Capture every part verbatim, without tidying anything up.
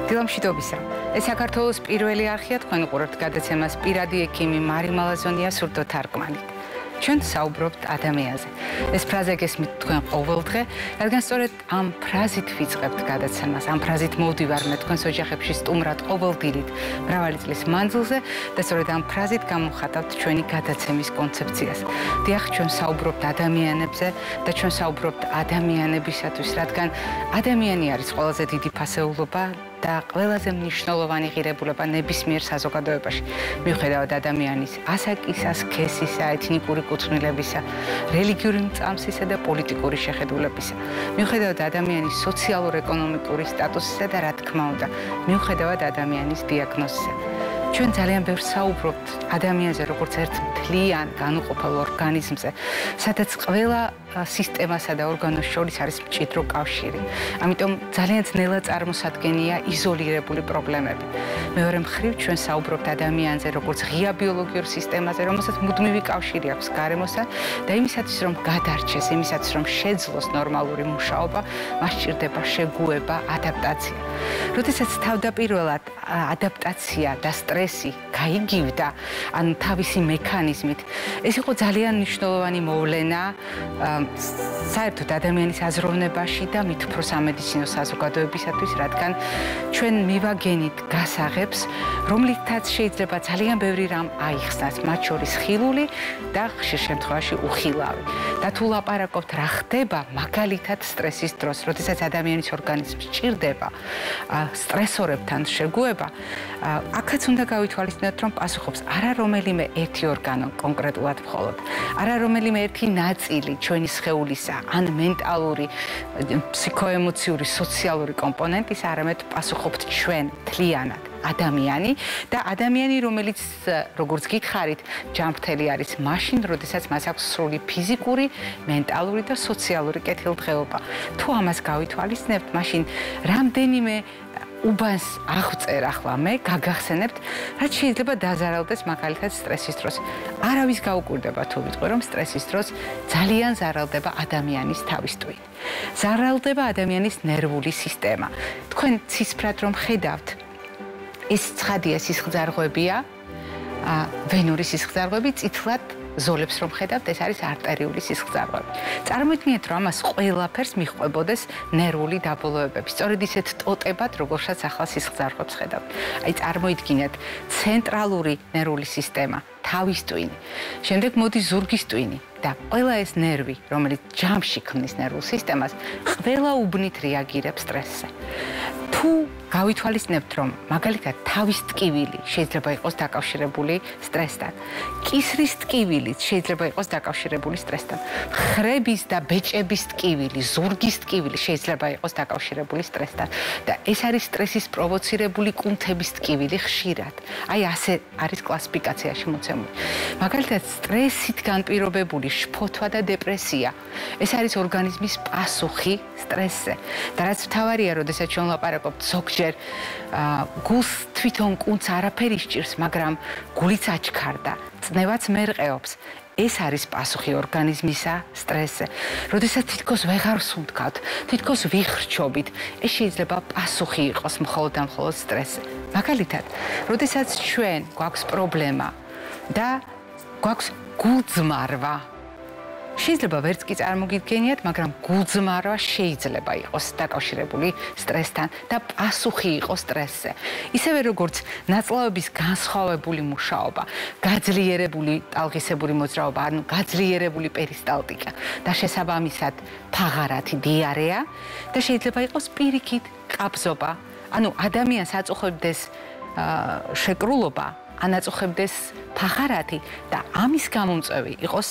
დილამშვიდობისა. ეს საქართველოს პირველი არხია, თქვენ უყურებთ გადაცემას პირადი ექიმი მარი მალაზონია სურდო თარგმანი. ჩვენ საუბრობთ ადამიანზე. ეს ფრაზა გესმით თქვენ ყოველდღე, რადგან სწორედ ამ ფრაზით ვიწყებთ გადაცემას, ამ ფრაზით მოვდივარ მე თქვენს ოჯახებში სტუმრად ყოველდღიურად მრავალი წლის მანძილზე და სწორედ ამ ფრაზით გამოვხატავთ ჩვენი გადაცემის კონცეფციას. დიახ, ჩვენ საუბრობთ ადამიანებზე და ჩვენ საუბრობთ ადამიანებისათვის, რადგან ადამიანი არის ყველაზე დიდი ფასეულობა და ყველაზე მნიშვნელოვანი ღირებულება ნებისმიერ საზოგადოებაში. მიუხედავად ადამიანის ასაკისა, სქესისა, ეთნიკური კუთვნილებისა, რელიგიური მწამსისა და პოლიტიკური შეხედულებისა. მიუხედავად ადამიანის სოციალურ-ეკონომიკური სტატუსისა და რა თქმა უნდა, მიუხედავად ადამიანის დიაგნოზისა. ჩვენ ძალიან ბევრ საუბრობთ ადამიანზე როგორც ერთ მთლიან განუყოფელ ორგანიზმზე, სადაც ყველა სისტემასა და ორგანოს შორის არის მჭიდრო კავშირი. ამიტომ ძალიან ძნელად წარმოსადგენია იზოლირებული პრობლემები. მეორე მხრივ ჩვენ საუბრობთ ადამიანზე როგორც ღია ბიოლოგიურ სისტემაზე, რომელსაც მუდმივი კავშირი აქვს გარემოსთან და იმისათვის რომ გადარჩეს, იმისათვის რომ შეძლოს ნორმალური მუშაობა, მას სჭირდება შეგუება, ადაპტაცია. როდესაც თავდაპირველად ადაპტაცია და სტრესი გაიგივდა, ან თავისი მექანიზმით, ეს იყო ძალიან მნიშვნელოვანი მოვლენა საერთოდ ადამიანის აზროვნებაში და მით უფრო სამედიცინო საზოგადოებისათვის, რადგან ჩვენ მივაგენით გასაღებს, რომლითაც შეიძლება ძალიან ბევრი რამ აიხსნას, მათ შორის ხილული და ხშირ შემთხვევაში უხილავი. და თუ ლაპარაკობთ რა ხდება მაგალითად სტრესის დროს, როდესაც ადამიანის ორგანიზმს სჭირდება სტრესორებთან შეგუება, აქაც უნდა გავითვალისწინოთ, რომ პასუხობს არა რომელიმე ერთი ორგანო კონკრეტულად მხოლოდ, არა რომელიმე ერთი ნაწილი ჩვენი სხეულისა, ან მენტალური, ფსიქოემოციური, სოციალური კომპონენტის, არამედ პასუხობთ ჩვენ მთლიანად. ადამიანი და ადამიანი, რომელიც როგორც გითხარით, ჯანმრთელი არის მაშინ, როდესაც მას აქვს სრული ფიზიკური, მენტალური და სოციალური კეთილდღეობა. თუ ამას გავითვალისწინებთ, მაშინ რამდენიმე უბანს აღწერ ახლა მე გაგახსენებთ, რაც შეიძლება დაზარალდეს მაგალითად სტრესის დროს. არავის გაუკვირდება თუ ვიტყვი, რომ სტრესის დროს ძალიან ზარალდება ადამიანის თავის ტვინი. ზარალდება ადამიანის ნერვული სისტემა. თქვენ ცისფრად რომ ხედავთ, ეს ცხადია სისხლძარღვებია, ვენური სისხლძარღვები, წითლად ზოლებს რომ ხედავთ, ეს არის არტერიული სისხლძარღვები. წარმოიდგინეთ, რომ ამას ყველაფერს მიჰყვებოდეს ნერვული დაბოლოებები. სწორედ ისეთ ტოტებად, როგორსაც ახლა სისხლძარღვებს ხედავთ. აი წარმოიდგინეთ, ცენტრალური ნერვული სისტემა, თავის ტვინი, შემდეგ მოდის ზურგის ტვინი და ყველა ეს ნერვი, რომელიც ჯამში ქმნის ნერვულ სისტემას, ყველა უბნით რეაგირებს სტრესზე. თუ გავითვალისწინებთ, რომ მაგალითად თავის ტკივილი შეიძლება იყოს დაკავშირებული სტრესთან, კისრის ტკივილიც შეიძლება იყოს დაკავშირებული სტრესთან, ხრების და ბეჭების ტკივილი, ზურგის ტკივილი შეიძლება იყოს დაკავშირებული სტრესთან და ეს არის სტრესის პროვოცირებული კუნთების ტკივილი ხშირად. აი ასე არის კლასიფიკაციაში მოცემული. მაგალითად, სტრესით განპირობებული შფოთვა და დეპრესია, ეს არის ორგანიზმის პასუხი სტრესზე. და რაც მთავარია, როდესაც ჩვენ ლაპარაკობთ ზოგჯერ გულს თვითონ კუნც არაფერი სჭირს, მაგრამ გულიც აჩქარდა, წნევაც მერყეობს. ეს არის პასუხი ორგანიზმისა სტრესზე. როდესაც თითქოს ვეღარ სუნთქავთ, თითქოს ვიხრჩობით, ეს შეიძლება პასუხი იყოს მხოლოდ და მხოლოდ სტრესზე. მაგალითად, როდესაც ჩვენ გვაქვს პრობლემა და გვაქვს გულძმარვა, შეიძლება ვერც კი წარმოგიდგენიათ, მაგრამ გულძმარვა შეიძლება იყოს დაკავშირებული სტრესთან და პასუხი იყოს სტრესზე. ისევე როგორც ნაწლავების განსხვავებული მუშაობა, გაძლიერებული ტალღისებური მოძრაობა, ანუ გაძლიერებული პერისტალტიკა და შესაბამისად ფაღარათი, დიარეა და შეიძლება იყოს პირიქით კაბზობა. ანუ ადამიანს აწუხებდეს შეკრულობა, ანაწუხებდეს ფაღარათი და ამის გამომწვევი იყოს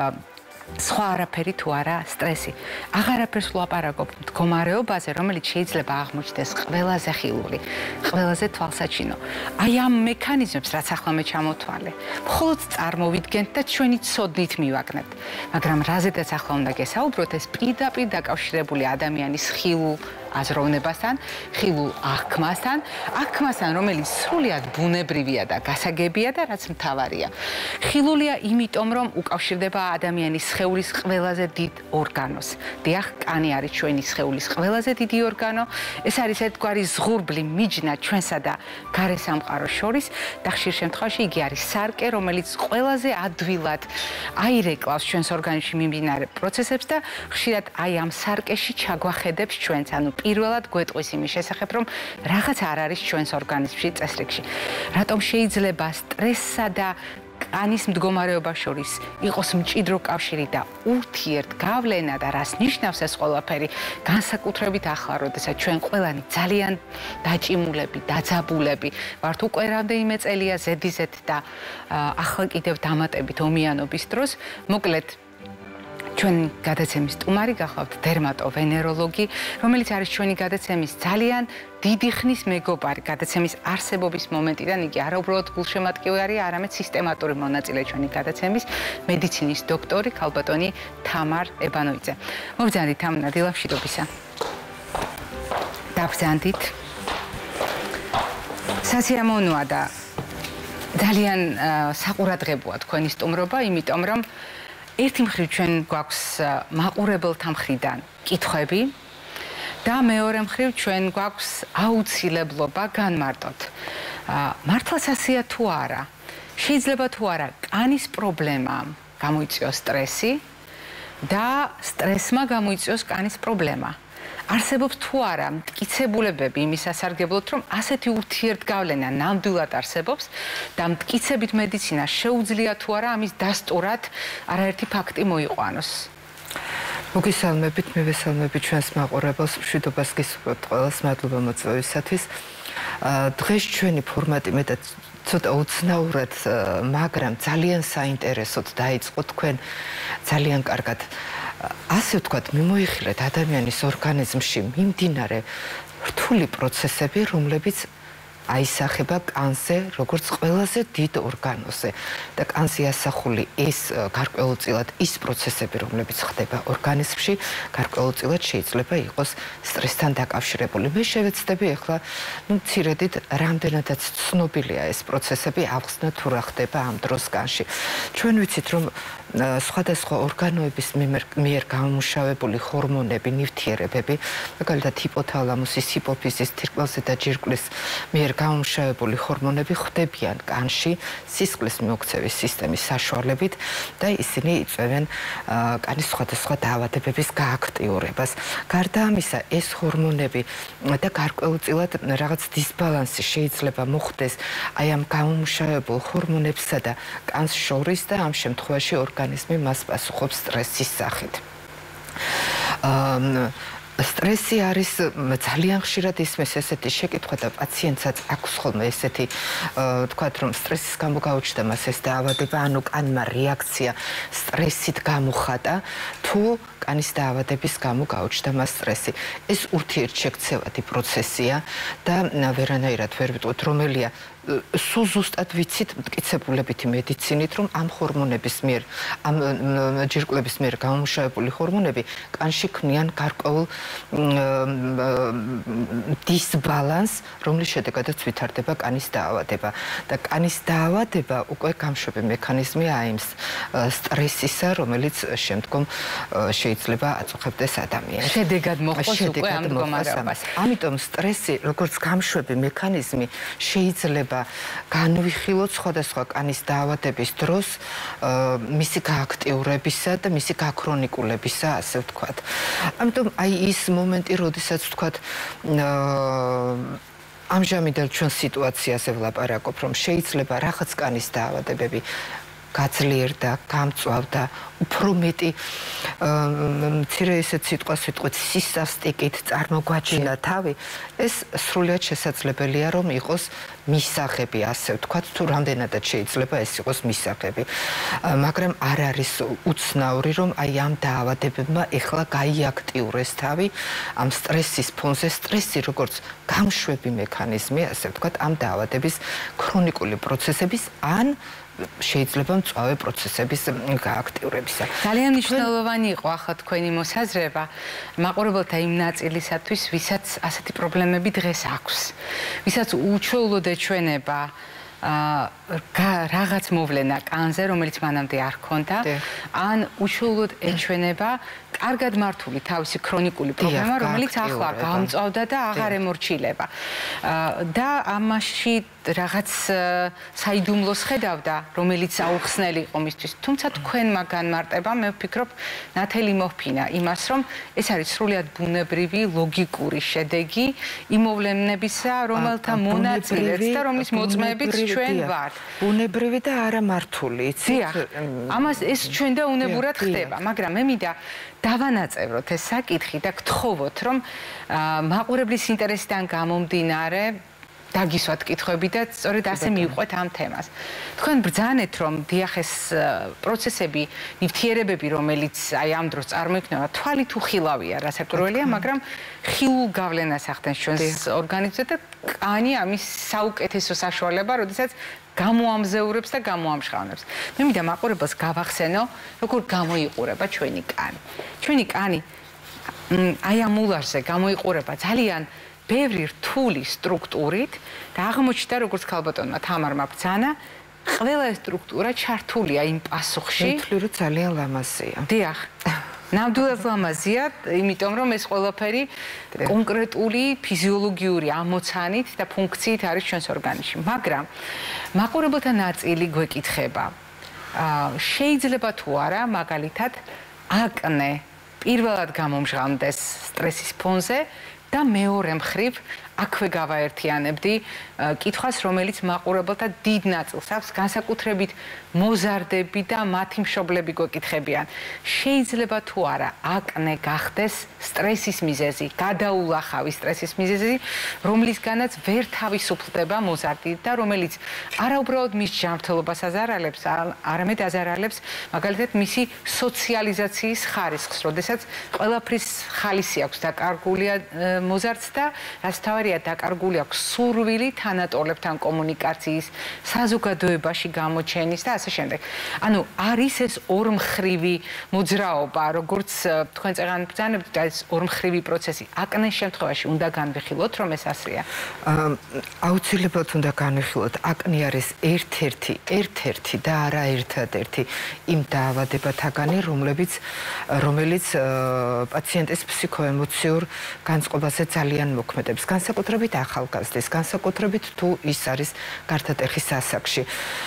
სხვა არაფერი თუ არა სტრესი. აღარაფერს ვლაპარაკობ მდგომარეობაზე, რომელიც შეიძლება აღმოჩნდეს ყველაზე ხილული, ყველაზე თვალსაჩინო. აი ამ მექანიზმებს, რაც ახლა მე ჩამოთვალე, მხოლოდ წარმოვიდგენთ და ჩვენი ცოდნით მივაკნებთ. მაგრამ რაზედაც ახლა უნდა გესაუბროთ, ეს პირდაპირ დაკავშირებული ადამიანის ხილულ აზროვნებასთან, ხილულ აღქმასთან, აღქმასთან, რომელიც სრულიად ბუნებრივია და გასაგებია და რაც მთავარია. ხილულია იმიტომ, რომ უკავშირდება ადამიანის სხეულის ყველაზე დიდ ორგანოს. დიახ, კანი არის ჩვენი სხეულის ყველაზე დიდი ორგანო. ეს არის ერთგვარი ზღურბლი მიჯნა ჩვენსა და გარე სამყაროს შორის და ხშირ შემთხვევაში იგი არის სარკე, რომელიც ყველაზე ადვილად აირეკლავს ჩვენს ორგანიზმში მიმდინარე პროცესებს და ხშირად აი ამ სარკეში ჩაგვახედებს ჩვენს, ანუ პირველად გვეტყვის იმის შესახებ, რომ რაღაც არ არის ჩვენს ორგანიზმში წესრიგში. რატომ შეიძლება სტრესსა და კანის მდგომარეობა შორის იყოს მჭიდრო კავშირი და ურთიერთგავლენა და რას ნიშნავს ეს ყველაფერი განსაკუთრებით ახლა, როდესაც ჩვენ ყველანი ძალიან დაჭიმულები, დაძაბულები ვართ უკვე რამდენიმე წელია ზედიზედ და ახლა კიდევ დამატებით ომიანობის დროს, მოკლედ ჩვენ გადაცემის სტუმარი გახლავთ დერმატოვენეროლოგი, რომელიც არის ჩვენი გადაცემის ძალიან დიდი ხნის მეგობარი, გადაცემის არსებობის მომენტიდან იგი არა უბრალოდ გულშემატკივარი არის, არამედ სისტემატური მონაწილე ჩვენი გადაცემის მედიცინის დოქტორი ქალბატონი თამარ ებანოიძე. მოგზავნით თამარ, დილამშვიდობისა. დაბრძანდით. სასიამოვნოა და ძალიან საყურადღებოა თქვენი სტუმრობა, იმიტომ რომ ერთი მხრივ ჩვენ გვაქვს მაყურებელთა მხრიდან კითხვები და მეორე მხრივ ჩვენ გვაქვს აუცილებლობა განმარტოთ. მართლაც ასეა თუ არა? შეიძლება თუ არა კანის პრობლემამ გამოიწვიოს სტრესი და სტრესმა გამოიწვიოს კანის პრობლემა. არსებობს თუ არა მტკიცებულებები იმის სასარგებლოდ, რომ ასეთი ურთიერთგავლენა ნამდვილად არსებობს და მტკიცებით მედიცინა შეუძლია თუ არა ამის დასტურად არაერთი ფაქტი მოიყვანოს. მოგესალმებით, მე ვესალმები ჩვენს მაყურებელს, მშვიდობას გისურვებთ ყველას, მადლობა მოწვევისათვის. დღეს ჩვენი ფორმატი მეტად ცოტა უცნაურად, მაგრამ ძალიან საინტერესოდ დაიწყო თქვენ ძალიან კარგად. ასე ვთქვათ, მიმოიხილეთ ადამიანის ორგანიზმში მიმდინარე რთული პროცესები, რომლებიც აისახება კანზე, როგორც ყველაზე დიდ ორგანოზე. და კანზე ასახული ეს გარკვეულწილად ის პროცესები, რომლებიც ხდება ორგანიზმში, გარკვეულწილად შეიძლება იყოს სტრესთან დაკავშირებული. მე შევეცდები ახლა, ну, მცირედით, რამდენადაც ცნობილია ეს პროცესები, ავხსნათ თუ რა ხდება ამ დროს კანში. ჩვენ ვიცით, რომ სხვადასხვა ორგანოების მიერ გამომუშავებული ჰორმონები, ნივთიერებები, მაგალითად ჰიპოთალამუსის, ჰიპოფიზის, თირკმელზე და ჯირკვლის მიერ გამომუშავებული ჰორმონები ხდებიან კანში სისხლის მიმოქცევის სისტემის საშუალებით და ისინი იწვევენ კანის სხვადასხვა დაავადებების გააქტიურებას. გარდა ამისა, ეს ჰორმონები და გარკვეულწილად რაღაც დისბალანსი შეიძლება მოხდეს აი ამ გამომუშავებულ ჰორმონებსა და კანს შორის და ამ შემთხვევაში ორგანიზმი მას პასუხობს სტრესის სახით. სტრესი არის ძალიან ხშირად ისმის ესეთი შეკითხვა და პაციენტსაც აქვს ხოლმე ესეთი თქვათ რომ სტრესის გამო გაუჩნდა მას ეს დაავადება, ანუ კანმა რეაქცია სტრესით გამოხატა, თუ კანის დაავადების გამო გაუჩნდა მას სტრესი. ეს ურთიერთშექცევადი პროცესია და ვერანაირად ვერ ვიტყვით რომელია სულ ზუსტად ვიცით მტკიცებულებითი მედიცინით, რომ ამ ჰორმონების მიერ, ამ ჯირკვლების მიერ გამომუშავებული ჰორმონები კანში ქმნიან გარკვეულ დისბალანსს, რომლის შედეგადაც ვითარდება კანის დაავადება. და კანის დაავადება უკვე გამშვები მექანიზმია აიმს სტრესისა, რომელიც შემდგომ შეიძლება აწუხებდეს ადამიანს. შედეგად მოხდეს უკვე ამ მდგომარეობას. ამიტომ სტრესი, როგორც გამშვები მექანიზმი, შეიძლება განვიხილოთ სხვადასხვა კანის დაავადების დროს მისი გააქტიურებისა და მისი გაქრონიკულებისა, ასე ვთქვათ. ამიტომ აი ის მომენტი, როდესაც ვთქვათ ამჟამად ჩვენ სიტუაციაზე ვლაპარაკობ, რომ შეიძლება რაღაც კანის დაავადებები გაძლიერდა, გამწვავდა, უფრო მეტი მცირე ესეთ სიტყვას ვიტყვით სისასტიკით წარმოგვაჩინა თავი, ეს სრულიად შესაძლებელია, რომ იყოს მისაღები, ასე ვთქვათ, თუ რამდენადაც შეიძლება ეს იყოს მისაღები. მაგრამ არ არის უცნაური, რომ აი ამ დაავადებებმა ეხლა გაიაქტიურეს თავი ამ სტრესის ფონზე. სტრესი როგორც გამშვები მექანიზმი, ასე ვთქვათ, ამ დაავადების ქრონიკული პროცესების ან შეიძლება მწვავე პროცესების გააქტიურებისა. ძალიან მნიშვნელოვანი იყო ახლა თქვენი მოსაზრება მაყურებელთა იმ ნაწილისათვის, ვისაც ასეთი პრობლემები დღეს აქვს. ვისაც უჩვეულოდ ეჩვენება რაღაც მოვლენა კანზე, რომელიც მანამდე არ ჰქონდა, ან უჩვეულოდ ეჩვენება კარგად მართული თავისი ქრონიკული პრობლემა, რომელიც ახლა გამწვავდა და აღარ ემორჩილება. და ამაში რაღაც საიდუმლოს ხედავდა, რომელიც აუხსნელი იყო მისთვის. თუმცა თქვენმა განმარტებამ მე ვფიქრობ, ნათელი მოჰფინა იმას, რომ ეს არის სრულიად ბუნებრივი, ლოგიკური შედეგი იმ მოვლენებისა, რომელთა მონაწილეც და რომლის მოწმეებიც ჩვენ ვართ. ბუნებრივი და არა მართული, იცით? ამას ეს ჩვენ და უნებურად ხდება, მაგრამ მე მინდა დავანაწევროთ ეს საკითხი და გთხოვოთ, რომ მაყურებლის ინტერესიდან გამომდინარე დაგისვათ კითხვები და სწორედ ასე მივყვეთ ამ თემას. თქვენ ბრძანეთ, რომ დიახ ეს პროცესები, ნივთიერებები, რომელიც აი ამ დროს წარმოიქმნება, თვალით უხილავია, რასაკვირველია, მაგრამ ხილულ გავლენას ახდენს ჩვენს ორგანიზმზე და კანი ამის საუკეთესო საშუალება, როდესაც გამოამზეურებს და გამოამშხავნებს. მე მინდა მაყურებელს გავახსენო, როგორ გამოიყურება ჩვენი კანი. ჩვენი კანი აი ამ ულარზე გამოიყურება ძალიან ბევრი რთული სტრუქტურით და აღმოჩნდა, როგორც ქალბატონმა თამარმა ბრძანა, ყველა ეს სტრუქტურა ჩართულია იმ პასუხში. მეთვლი რომ ძალიან ლამაზია. დიახ. ნამდვილად ლამაზია, იმიტომ რომ ეს ყველაფერი კონკრეტული ფიზიოლოგიური ამოცანით და ფუნქციით არის ჩვენს ორგანიზმში. მაგრამ მაყურებელთა ნაწილი გვეკითხება, შეიძლება თუ არა, მაგალითად, აკნე პირველად გამომჟღავნდეს სტრესის ფონზე და მეორე მხრივ აქვე გავაერთიანებდი კითხვას, რომელიც მაყურებელთა დიდ ნაწილს აქვს, განსაკუთრებით მოზარდები და მათი მშობლები გვეკითხებიან. შეიძლება თუ არა აკნე გახდეს სტრესის მიზეზი, გადაულახავი სტრესის მიზეზი, რომლისგანაც ვერ თავისუფლდება მოზარდი და რომელიც არაუბრალოდ მის ჯანმრთელობას აზარალებს, არამედ აზარალებს მაგალითად მისი სოციალიზაციის ხარისხს, როდესაც ყველაფრის ხალისი აქვს დაკარგულია მოზარდს და რაც თავარია დაკარგული აქვს სურვილი თანატოლებთან კომუნიკაციის, საზოგადოებაში გამოჩენის და ასე შემდეგ. ანუ არის ეს ორმხრივი მოძრაობა, როგორც თქვენ წეგან ბრძანებთ, ეს ორმხრივი პროცესი. აკნეს შემთხვევაში უნდა განვიხილოთ, რომ ეს ასეა. აუცილებლად უნდა განვიხილოთ, აკნე არის ერთ-ერთი, ერთ-ერთი და არა ერთადერთი იმ დაავადებათაგანი, რომლებიც რომელიც პაციენტის ფსიქოემოციურ განწყობაზე ძალიან მოქმედებს. განსაკუთრებით ახალგაზრდის, განსაკუთრებით თუ ის არის გარდატეხის ასაკში.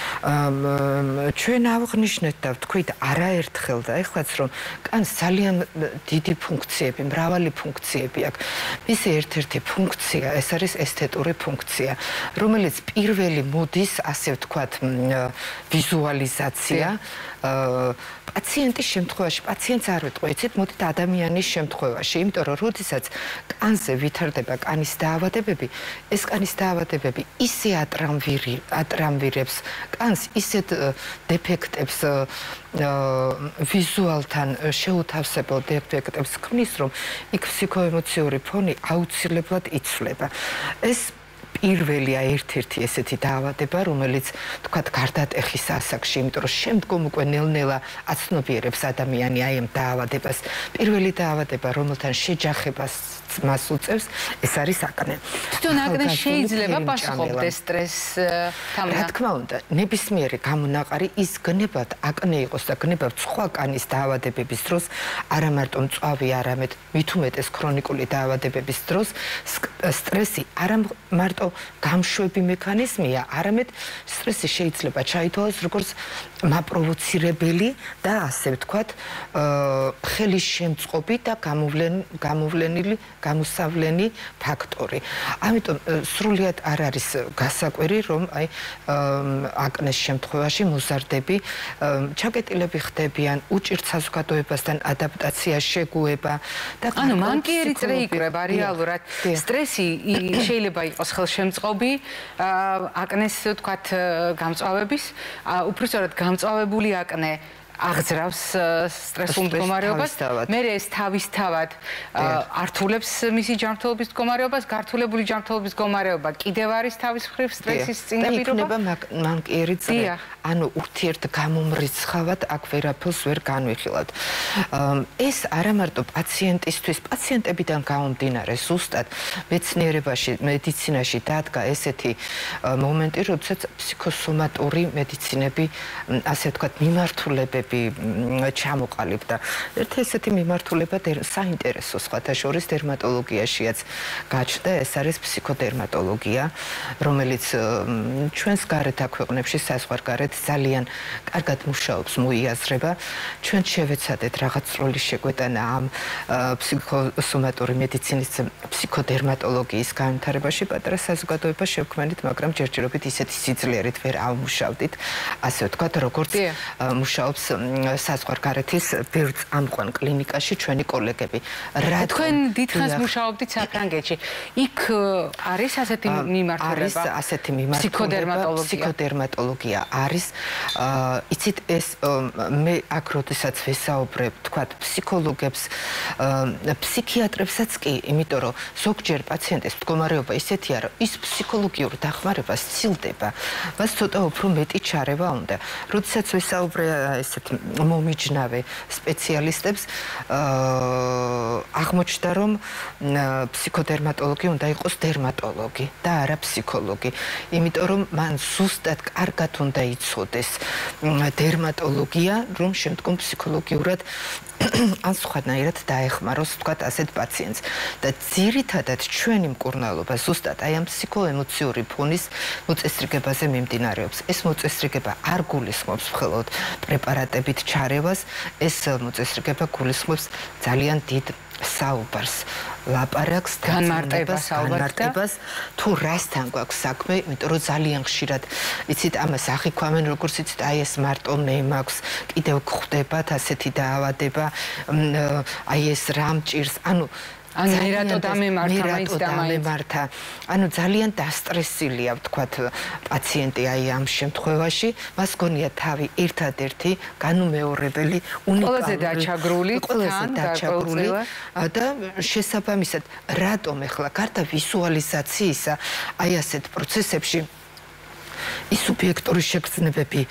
ჩვენ ავღნიშნეთ და ვთქვით არაერთხელ და ეხლაც რომ კანს ძალიან დიდი ფუნქციები, მრავალი ფუნქციები აქვს. მისი ერთ-ერთი ფუნქცია, ეს არის ესთეტური ფუნქცია, რომელიც პირველი მოდის, ასე ვთქვათ, ვიზუალიზაცია პაციენტის შემთხვევაში, პაციენტს არ ვიტყვი, იცით, მოდით ადამიანის შემთხვევაში, იმიტომ რომ როდესაც კანზე ვითარდება კანის დაავადებები, ეს კანის დაავადებები ისე ატრამვირებს კანს, ისეთ დეფექტებს ვიზუალთან შეუთავსებელ დეფექტებს ქმნის, რომ იქ ფსიქოემოციური ფონი აუცილებლად იცვლება. ეს პირველია ერთ-ერთი ესეთი დაავადება, რომელიც თქვათ გარდატეხის ასაკში, იმიტომ რომ შემდგომ უკვე ნელ-ნელა აცნობიერებს ადამიანი აი ამ დაავადებას. პირველი დაავადება, რომელთან შეჯახებას მას უწევს, ეს არის აკნე. თვითონ აკნე შეიძლება პასუხობდეს სტრესთან. რა თქმა უნდა, ნებისმიერი გამონაყარი ის გნებად აკნე იყოს და გნებად სხვა კანის დაავადებების დროს, არა მარტო მწვავი, არამედ მით უმეტეს ქრონიკული დაავადებების დროს, სტრესი არა მარტო გამშვები მექანიზმია, არამედ სტრესი შეიძლება ჩაითვალოს როგორც მაპროვოცირებელი და ასე ვთქვათ, ხელის შემწყობი და გამოვლენილი, გამოსავლენი ფაქტორი. ამიტომ სრულიად არ არის გასაკვირი, რომ აი აკნეს შემთხვევაში მოზარდები ჩაკეტილები ხდებიან, უჭირთ საზოგადოებასთან ადაპტაცია, შეგუება და ანუ მანკიერი წრე იკვრება რეალურად. სტრესი შეიძლება იყოს ხელშემწყობი აკნეს, ვთქვათ, გამწვავების, უბრალოდ გამწვავებული აკნე აღძრავს სტრესულ მდგომარეობას, მე ეს თავისთავად ართულებს მისი ჯანმრთელობის მდგომარეობას, გართულებული ჯანმრთელობის მდგომარეობა კიდევ არის თავის მხრივ სტრესის წინაპირობა. იქნება მანკიერი წრე. ანუ ურთიერთ გამომრიცხავად აქ ვერაფერს ვერ განვიხილავთ. ეს არა მარტო პაციენტისთვის, პაციენტებიდან გამომდინარე, ზუსტად მეცნიერებაში, მედიცინაში დადგა ესეთი მომენტი, როდესაც ფსიქოსომატური მედიცინები, ასე ვთქვათ, მიმართულებები ჩამოყალიბდა. ერთი ესეთი მიმართულება საინტერესო სხვათა შორის დერმატოლოგიაშიაც გაჩნდა, ეს არის ფსიქოდერმატოლოგია, რომელიც ჩვენს გარეთ აქვეყნებში საზღვარგარეთ ძალიან კარგად მუშაობს, მოიაზრება. ჩვენ შევეცადეთ რაღაც როლის შეგვეტანა ამ ფსიქოსომატური მედიცინის ფსიქოდერმატოლოგიის განვითარებაში, პატარა საზოგადოება შევქმნით, მაგრამ ჯერჯერობით ისეთი სიძლიერით ვერ ავმუშავდით, ასე ვთქვათ, როგორც მუშაობს საზღვარგარეთის ბევრ წამყვან კლინიკაში ჩვენი კოლეგები. თქვენ დიდხანს მუშაობდით საფრანგეთში. იქ არის ასეთი მიმართულება? არის ასეთი მიმართულება, ფსიქოდერმატოლოგია არის. იცით, ეს მე აქ როდესაც ვესაუბრებ, თქვათ, ფსიქოლოგებს, ფსიქიატრებსაც კი, იმიტომ რომ ზოგჯერ პაციენტის მდგომარეობა ისეთია, რომ ის ფსიქოლოგიურ დახმარებას სცილდება, მას ცოტა უფრო მეტი ჩარევა უნდა. როდესაც ვესაუბრე ესეთ მომიჯნავე სპეციალისტებს, აღმოჩნდა, რომ ფსიქოდერმატოლოგი უნდა იყოს დერმატოლოგი და არა ფსიქოლოგი, იმიტომ რომ მან ზუსტად კარგად უნდა იცოდეს დერმატოლოგია, რომ შემდგომ ფსიქოლოგიურად ან სხვანაირად დაეხმაროს, ვთქვათ, ასეთ პაციენტს. და ძირითადად ჩვენი მკურნალობა ზუსტად აი ამ ფსიქოემოციური ფონის მოწესრიგებაზე მიმდინარეობს. ეს მოწესრიგება არ გულისხმობს მხოლოდ პრეპარატებით ჩარევას, ეს მოწესრიგება გულისხმობს ძალიან დიდ საუბარს, ლაპარაკს, განმარტებას, განმარტებას, თუ რასთან გვაქვს საქმე, იმიტომ რომ ძალიან ხშირად, იცით, ამას ახიქვამენ, როგორც იცით, აი ეს მარტო მე მაქვს, კიდევ გხვდებათ ასეთი დაავადება, აი ეს რა მჭირს, ანუ ან მე რატო დამემართა, მაინც და მაინც. ანუ ძალიან დასტრესილია, ვთქვათ, პაციენტი აი ამ შემთხვევაში, მას გონია თავი ერთადერთი განუმეორებელი, უნიკალური, ყველაზე დაჩაგრული, ყველაზე დაჩაგრული და შესაბამისად, რატომ ახლა გარდა ვიზუალიზაციისა, აი ასეთ პროცესებში ის სუბიექტური შეგრძნებები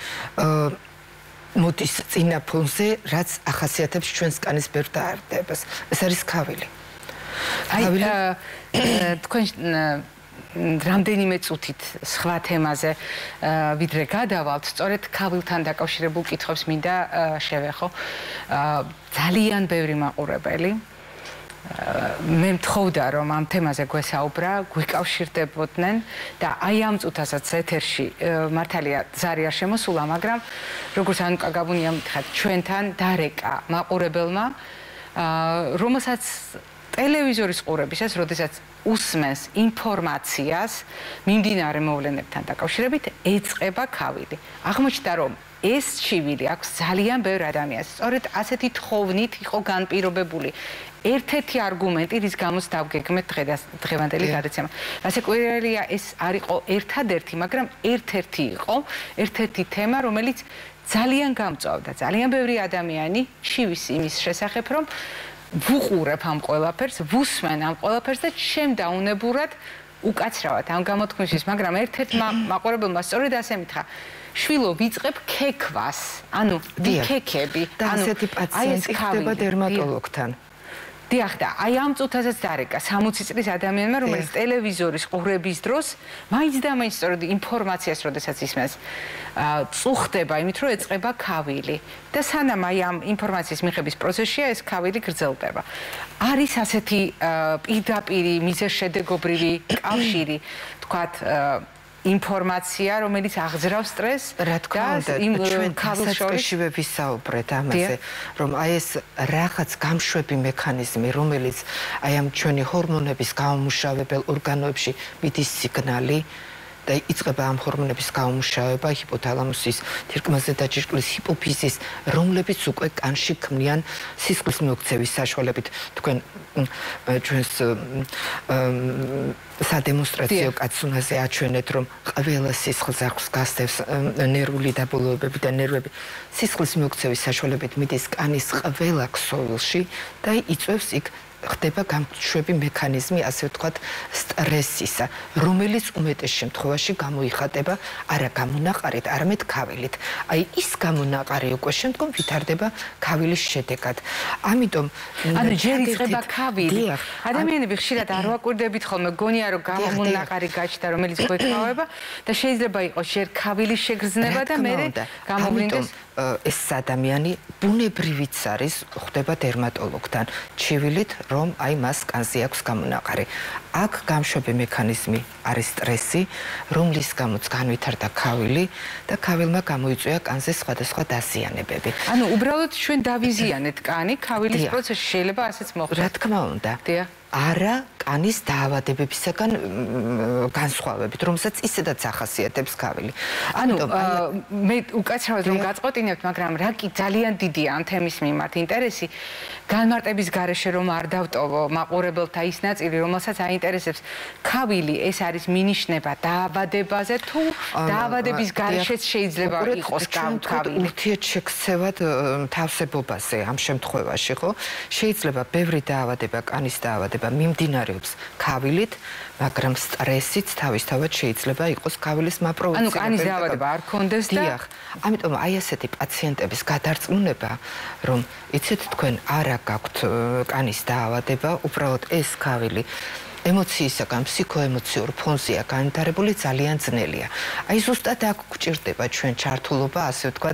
მოდის წინა ფონზე, რაც ახასიათებს ჩვენს კანის ბევრ დაავადებას. ეს არის ქავილი. აი თქვენ რამდენიმე წუთით სხვა თემაზე ვიდრე გადავალთ, სწორედ ქავილთან დაკავშირებულ კითხვებს მინდა შევეხო. ძალიან ბევრი მაყურებელი მე მთხოვდა, რომ ამ თემაზე გვესაუბრა, გვიკავშირდებოდნენ და აი ამ წუთასაც ეთერში მართალია ზარი არ შემოსულა, მაგრამ როგორც ანუკა გაბუნია მითხრათ, ჩვენთან დარეკა მაყურებელმა, რომელსაც ტელევიზორის ყურებისას, როდესაც უსმენს ინფორმაციას მიმდინარე მოვლენებთან დაკავშირებით, ეწყება ქავილი. აღმოჩნდა, რომ ეს ჩივილი აქვს ძალიან ბევრ ადამიანს. სწორედ ასეთი თხოვნით იყო განპირობებული ერთ-ერთი არგუმენტი, რის გამოც დავგეგმეთ დღევანდელი გადაცემა. ასე კვირელია, ეს არ იყო ერთადერთი, მაგრამ ერთ-ერთი იყო, ერთ-ერთი თემა, რომელიც ძალიან გამწვავდა. ძალიან ბევრი ადამიანი ჩივის იმის შესახებ, რომ ვუყურებ ამ ყველაფერს, ვუსმენ ამ ყველაფერს და ჩემ დაუნებურად უკაცრავად ამ გამოთქმისთვის, მაგრამ ერთ-ერთმა მაყურებელმა სწორედ ასე მითხრა, შვილო, ვიწყებ ქექვას, ანუ ვიქექები, და ასეთი პაციენტი ხდება დერმატოლოგთან. დიახ, და აი ამ წუთასაც დარეკა სამოცი წლის ადამიანმა, რომელიც ტელევიზორის ყურების დროს მაინც და მაინც სწორედ ინფორმაციას, როდესაც ისმენს, წუხდება იმით, რომ ეწყება ქავილი. და სანამ აი ამ ინფორმაციის მიღების პროცესშია ეს ქავილი გრძელდება. არის ასეთი პირდაპირი მიზეშედეგობრივი კავშირი, თქვათ, ინფორმაცია, რომელიც აღძრავს სტრესს, რა თქმა უნდა, ჩვენ ქავილშორისშივე ვისაუბრეთ ამაზე, რომ აი ეს რაღაც გამშვები მექანიზმი, რომელიც აი ამ ჩვენი ჰორმონების გამომუშავებელ ორგანოებში მიდის სიგნალი და იწყება ამ ჰორმონების გაუმუშავება ჰიპოთალამუსის, თირკმელზე დაჭირკვლის ჰიპოფიზის, რომლებიც უკვე კანში ქმნიან სისხლის მოგცევის საშუალებით. თქვენ ჩვენს სადემონსტრაციო კაცუნაზე აჩვენეთ, რომ ყველა სისხლძარღვს გასდევს ნერვული დაბოლოებები და ნერვები სისხლის მოგცევის საშუალებით მიდის კანის ყველა ქსოვილში და იწვევს იქ ხდება გამშვები მექანიზმი, ასე ვთქვათ, სტრესისა, რომელიც უმეტეს შემთხვევაში გამოიხატება არა გამონაყარით, არამედ ქავილით. აი ის გამონაყარი უკვე შემდგომ ვითარდება ქავილის შედეგად. ამიტომ ანუ ჯერ იწყება ქავილი. ადამიანები ხშირად არ ვაკვირდებით ხოლმე, გონია რომ გამონაყარი გაჩნდა, რომელიც გვექავება და შეიძლება იყოს ჯერ ქავილის შეგრძნება და მერე გამოვლინდეს ეს ადამიანი ბუნებრივიც არის ხდება დერმატოლოგთან ჩივილით რომ აი მას კანზე აქვს გამონაყარი. აქ გამშვები მექანიზმი არის სტრესი, რომლის გამოც განვითარდა ქავილი და ქავილმა გამოიწვია კანზე სხვადასხვა დაზიანებები. ანუ უბრალოდ ჩვენ დავიზიანეთ კანი, ქავილის პროცესში შეიძლება ასეც მოხდეს. რა თქმა უნდა. დიახ. არა კანის დაავადებებისაგან განსხვავებით, რომელსაც ისედაც ახასიათებს ქავილი. ანუ მე უკაცრავად რომ გაწყვეტინებთ, მაგრამ რა კი ძალიან დიდია ამ თემის მიმართ ინტერესი, განმარტების გარეშე რომ არ დავტოვო მაყურებელთა ის ნაწილი, რომელსაც აინტერესებს, ქავილი ეს არის მინიშნება დაავადებაზე თუ დაავადების გარეშეც შეიძლება იყოს ქავილი. ურთიერთშექცევად თავსებობაზე ამ შემთხვევაში, ხო? შეიძლება ბევრი დაავადება, კანის დაავადება მიმდინარეობს ქავილით, მაგრამ სტრესიც თავისთავად შეიძლება იყოს ქავილის მაპროვოცირებელი. ანუ კანის დაავადება არ ქონდეს და დიახ. ამიტომ აი ასეთი პაციენტების გადარწმუნება, რომ იცით თქვენ არა გაქვთ კანის დაავადება, უბრალოდ ეს ქავილი ემოციისაგან ფსიქოემოციურ ფონზეა განვითარებული ძალიან ძნელია. აი ზუსტად აქ გვჭირდება ჩვენ ჩართულობა, ასე ვთქვათ,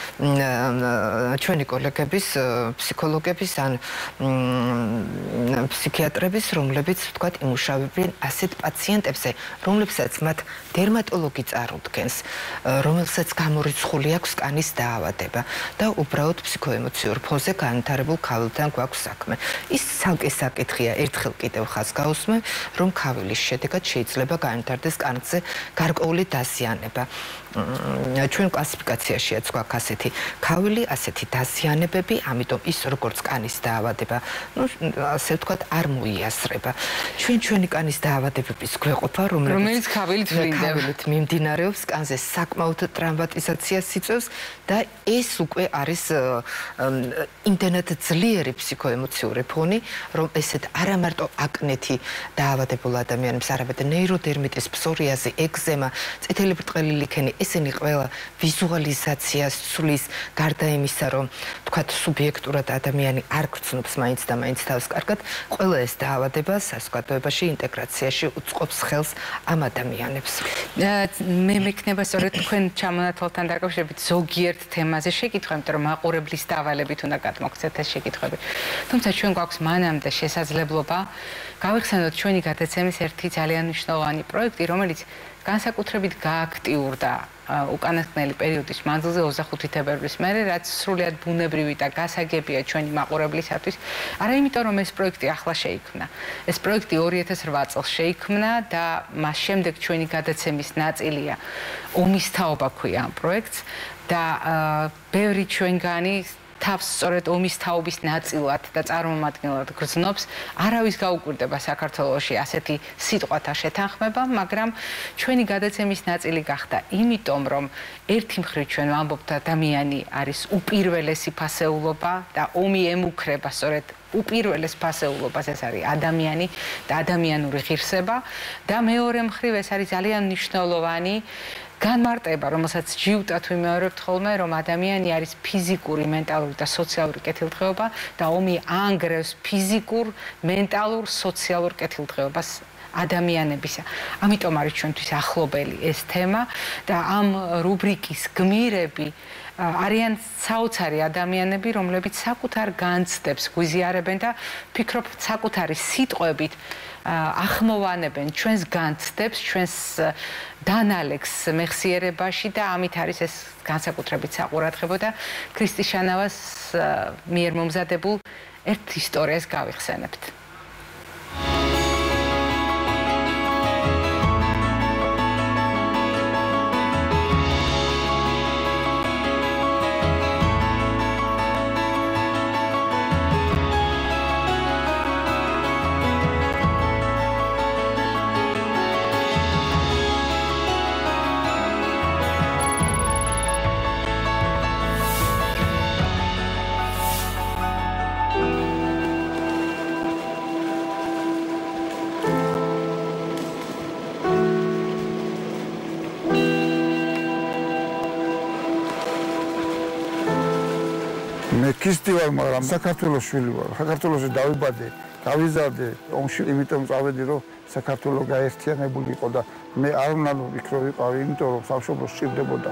ჩვენი კოლეგების, ფსიქოლოგების ან ფსიქიატრების, რომლებიც ვთქვათ, იმუშავებენ ასეთ პაციენტებზე, რომლებსაც მათ დერმატოლოგი წარუდგენს, რომელსაც გამორიცხული აქვს კანის დაავადება და უბრალოდ ფსიქოემოციურ ფონზე განვითარებულ ქავილთან გვაქვს საქმე. ის ცალკე საკითხია, ერთხელ კიდევ ხაზს გაუსმე რომ ქავილის შედეგად შეიძლება განვითარდეს კანზე გარკვეული დაზიანება. ჩვენ კლასიფიკაციაშიაც გვაქვს ასეთი ქავილი, ასეთი დაზიანებები, ამიტომ ის როგორც კანის დაავადება, ну, ასე ვთქვათ, არ მოიასრება. ჩვენ ჩვენი კანის დაავადებების გვეყოფა, რომელიც ქავილით ქავილით მიმდინარეობს, კანზე საკმაოდ ტრამვატიზაციას იწვევს და ეს უკვე არის იმდენად ძლიერი ფსიქოემოციური ფონი, რომ ესეთ არა მარტო აკნეთი დაავადებულ ადამიანებს, არამედ ნეიროდერმიტის, ფსორიაზი, ეგზემა, წითელი ბრტყელი ლიქენი, ესენი ყველა ვიზუალიზაციას ცვლის, გარდა იმისა, რომ თქვათ სუბიექტურად ადამიანი არ გრძნობს მაინც და მაინც თავს კარგად, ყველა ეს დაავადება საზოგადოებაში ინტეგრაციაში უწყობს ხელს ამ ადამიანებს. მე მექნება სწორედ თქვენ ჩამონათვალთან დაკავშირებით ზოგიერთ თემაზე შეკითხვა, იმიტომ რომ მაყურებლის დავალებით უნდა გადმოგცეთ ეს შეკითხვები. თუმცა ჩვენ გვაქვს მანამდე შესაძლებლობა გავიხსენოთ ჩვენი გადაცემის ერთი ძალიან მნიშვნელოვანი პროექტი, რომელიც განსაკუთრებით გააქტიურდა უკანასკნელი პერიოდის მანძილზე ოცდახუთი თებერვლის მერე, რაც სრულიად ბუნებრივი და გასაგებია ჩვენი მაყურებლისათვის. არა იმიტომ, რომ ეს პროექტი ახლა შეიქმნა. ეს პროექტი ორი ათას რვა წელს შეიქმნა და მას შემდეგ ჩვენი გადაცემის ნაწილია ომის თაობა ქვია ამ პროექტს და ბევრი ჩვენგანი თავს სწორედ ომის თაობის ნაწილად და წარმომადგენლად გრძნობს. არავის გაუკვირდება საქართველოში ასეთი სიტყვათა შეთანხმება, მაგრამ ჩვენი გადაცემის ნაწილი გახდა, იმიტომ რომ ერთი მხრივ ჩვენ ვამბობთ, ადამიანი არის უპირველესი ფასეულობა და ომი ემუქრება სწორედ უპირველეს ფასეულობას, ეს არის ადამიანი და ადამიანური ღირსება და მეორე მხრივ ეს არის ძალიან მნიშვნელოვანი განმარტება, რომელსაც ჯიუტად ვიმეორებთ ხოლმე, რომ ადამიანი არის ფიზიკური, მენტალური და სოციალური კეთილდღეობა და ომი ანგრევს ფიზიკურ, მენტალურ, სოციალურ კეთილდღეობას ადამიანებისა. ამიტომ არის ჩვენთვის ახლობელი ეს თემა და ამ რუბრიკის გმირები არიან საოცარი ადამიანები, რომლებიც საკუთარ განცდებს გვიზიარებენ და ფიქრობ საკუთარი სიტყვებით ახმოვანებენ ჩვენს განცდებს, ჩვენს დანალექს მეხსიერებაში და ამით არის ეს განსაკუთრებით საყურადღებო და ქრისტიშანავას მიერ მომზადებულ ერთ ისტორიას გავიხსენებთ. მე ქისტი ვარ, მაგრამ საქართველოს შვილი ვარ. საქართველოში დავიბადე, გავიზარდე, ომში იმიტომ წავედი, რომ საქართველო გაერთიანებული იყო და მე არ უნდა ვიქ რომ ვიყავი, იმიტომ რომ სამშობლო სჭირდებოდა.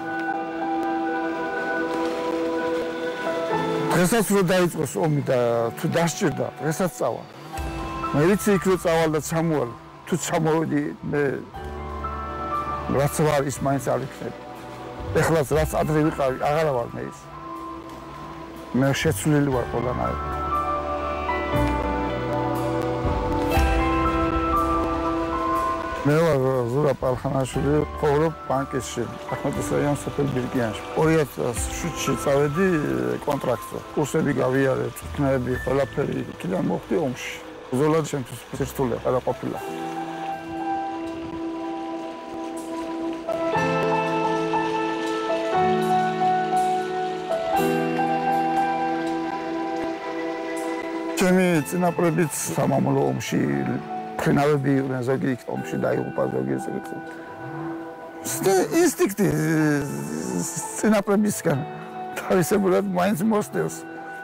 დღესაც რო დაიწყოს ომი და თუ დასჭირდა, დღესაც წავალ. მე ვიცი იქ რო წავალ და ჩამოვალ, თუ ჩამოვედი მე რაც ვარ ის მაინც არ იქნები. ეხლაც რაც ადრე ვიყავი, აღარა ვარ მე ის. მე შეცვლილი ვარ ყველანაირად. მე ვარ ზურაბ ალხანაშვილი, ცხოვრობ ბანკში, ახმეტის რაიონის სოფელ ბირკიანში. ორი ათას შვიდში წავედი კონტრაქტზე. კურსები გავიარე, წვრთნები, ყველაფერი იქიდან მოხდი ომში. ზოლად შემთხვევით სირთულე არა ყოფილა. ჩემი წინაპრებიც სამამულო ომში ფრინავები იყვნენ, ზოგი იქ ომში დაიღუპა, ზოგი წიწი. ინსტინქტი წინაპრებისგან თავისებურად მაინც მოსდევს.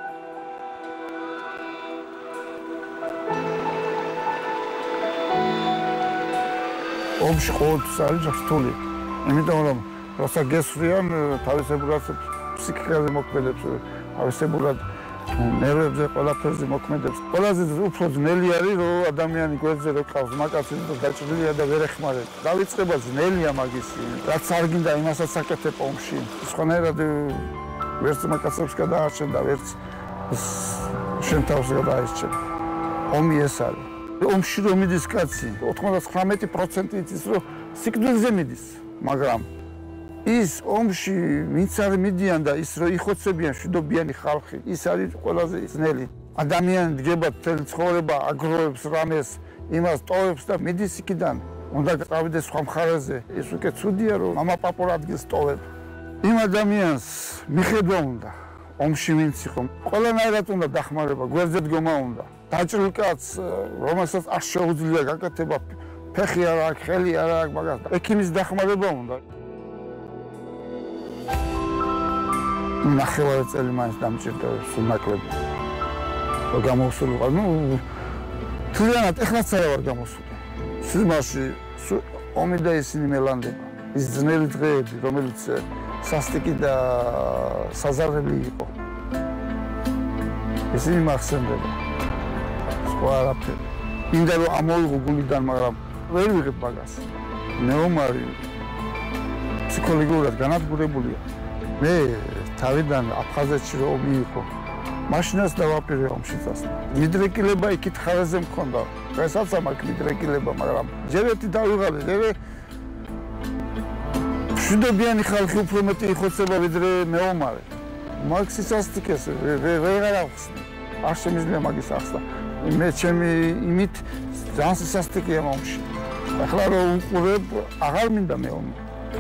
ომში ყოველთვის არის რთული. იმიტომ რომ როცა გესვრიან თავისებურად ფსიქიკაზე მოქმედებს, თავისებურად ნერვებზე ყველაფერზე მოქმედებს. ყველაზე უფრო ძნელი არის, რომ ადამიანი გვერდზე რო ყავს მაკაცი და დაჭრილია და ვერ ეხმარება. დავიწყება ძნელია მაგისი. რაც არ გინდა იმასაც აკეთებ ომში. სხვანაირად ვერც მაკაცებს გადაარჩენ და ვერც შენ თავს გადაარჩენ. ომი ეს არის. ომში რომ მიდის კაცი, ოთხმოცდათვრამეტი პროცენტი იცის, რომ სიკვდილზე მიდის, მაგრამ ის ომში ვინც არ მიდიან და ის რომ იხოცებიან მშვიდობიანი ხალხი, ის არის ყველაზე ძნელი. ადამიანი დგება მთელი ცხოვრება, აგროვებს რამეს, იმას ტოვებს და მიდის იქიდან. უნდა წავიდეს სხვა მხარეზე. ის უკვე ცუდია, რომ მამაპაპურ ადგილს ტოვებ. იმ ადამიანს მიხედვა უნდა, ომში ვინც იყო. ყველანაირად უნდა დახმარება, გვერდზე დგომა უნდა. დაჭრილ კაცს, რომელსაც არ შეუძლია გაკეთება, ფეხი არ აქვს, ხელი არ აქვს, მაგას ექიმის დახმარება უნდა. ნახევარი წელი მაინც დამჭირდებს ნაკლები. რომ გამოსულიყო, ნუ თლიანად ეხლაც არა ვარ გამოსული. სიზმარში ომი და ისინი მელანდება. ის ძნელი დღეები, რომელიც სასტიკი და საზარელი იყო. ისინი მახსენდება. სხვა არაფერი. მინდა რომ ამოვიღო გულიდან, მაგრამ ვერ ვიღებ მაგას. მეომარი ფსიქოლოგიურად განადგურებულია. მე თავიდან აფხაზეთში რომ ომი იყო, მაშინაც დავაპირე ომში წასვლა. მიდრეკილება იქით ხარაზე მქონდა. დღესაც ამაქვს მიდრეკილება, მაგრამ ჯერ ერთი დავიღალე, ჯერ მშვიდობიანი ხალხი უფრო მეტი იხოცება ვიდრე მეომარი. მაგ სისასტიკეს ვეღარ ახსნი. არ შემიძლია მაგის ახსნა. მე ჩემი იმით ძალიან სისასტიკეა ომში. ახლა რომ უყურებ, აღარ მინდა მე ომი.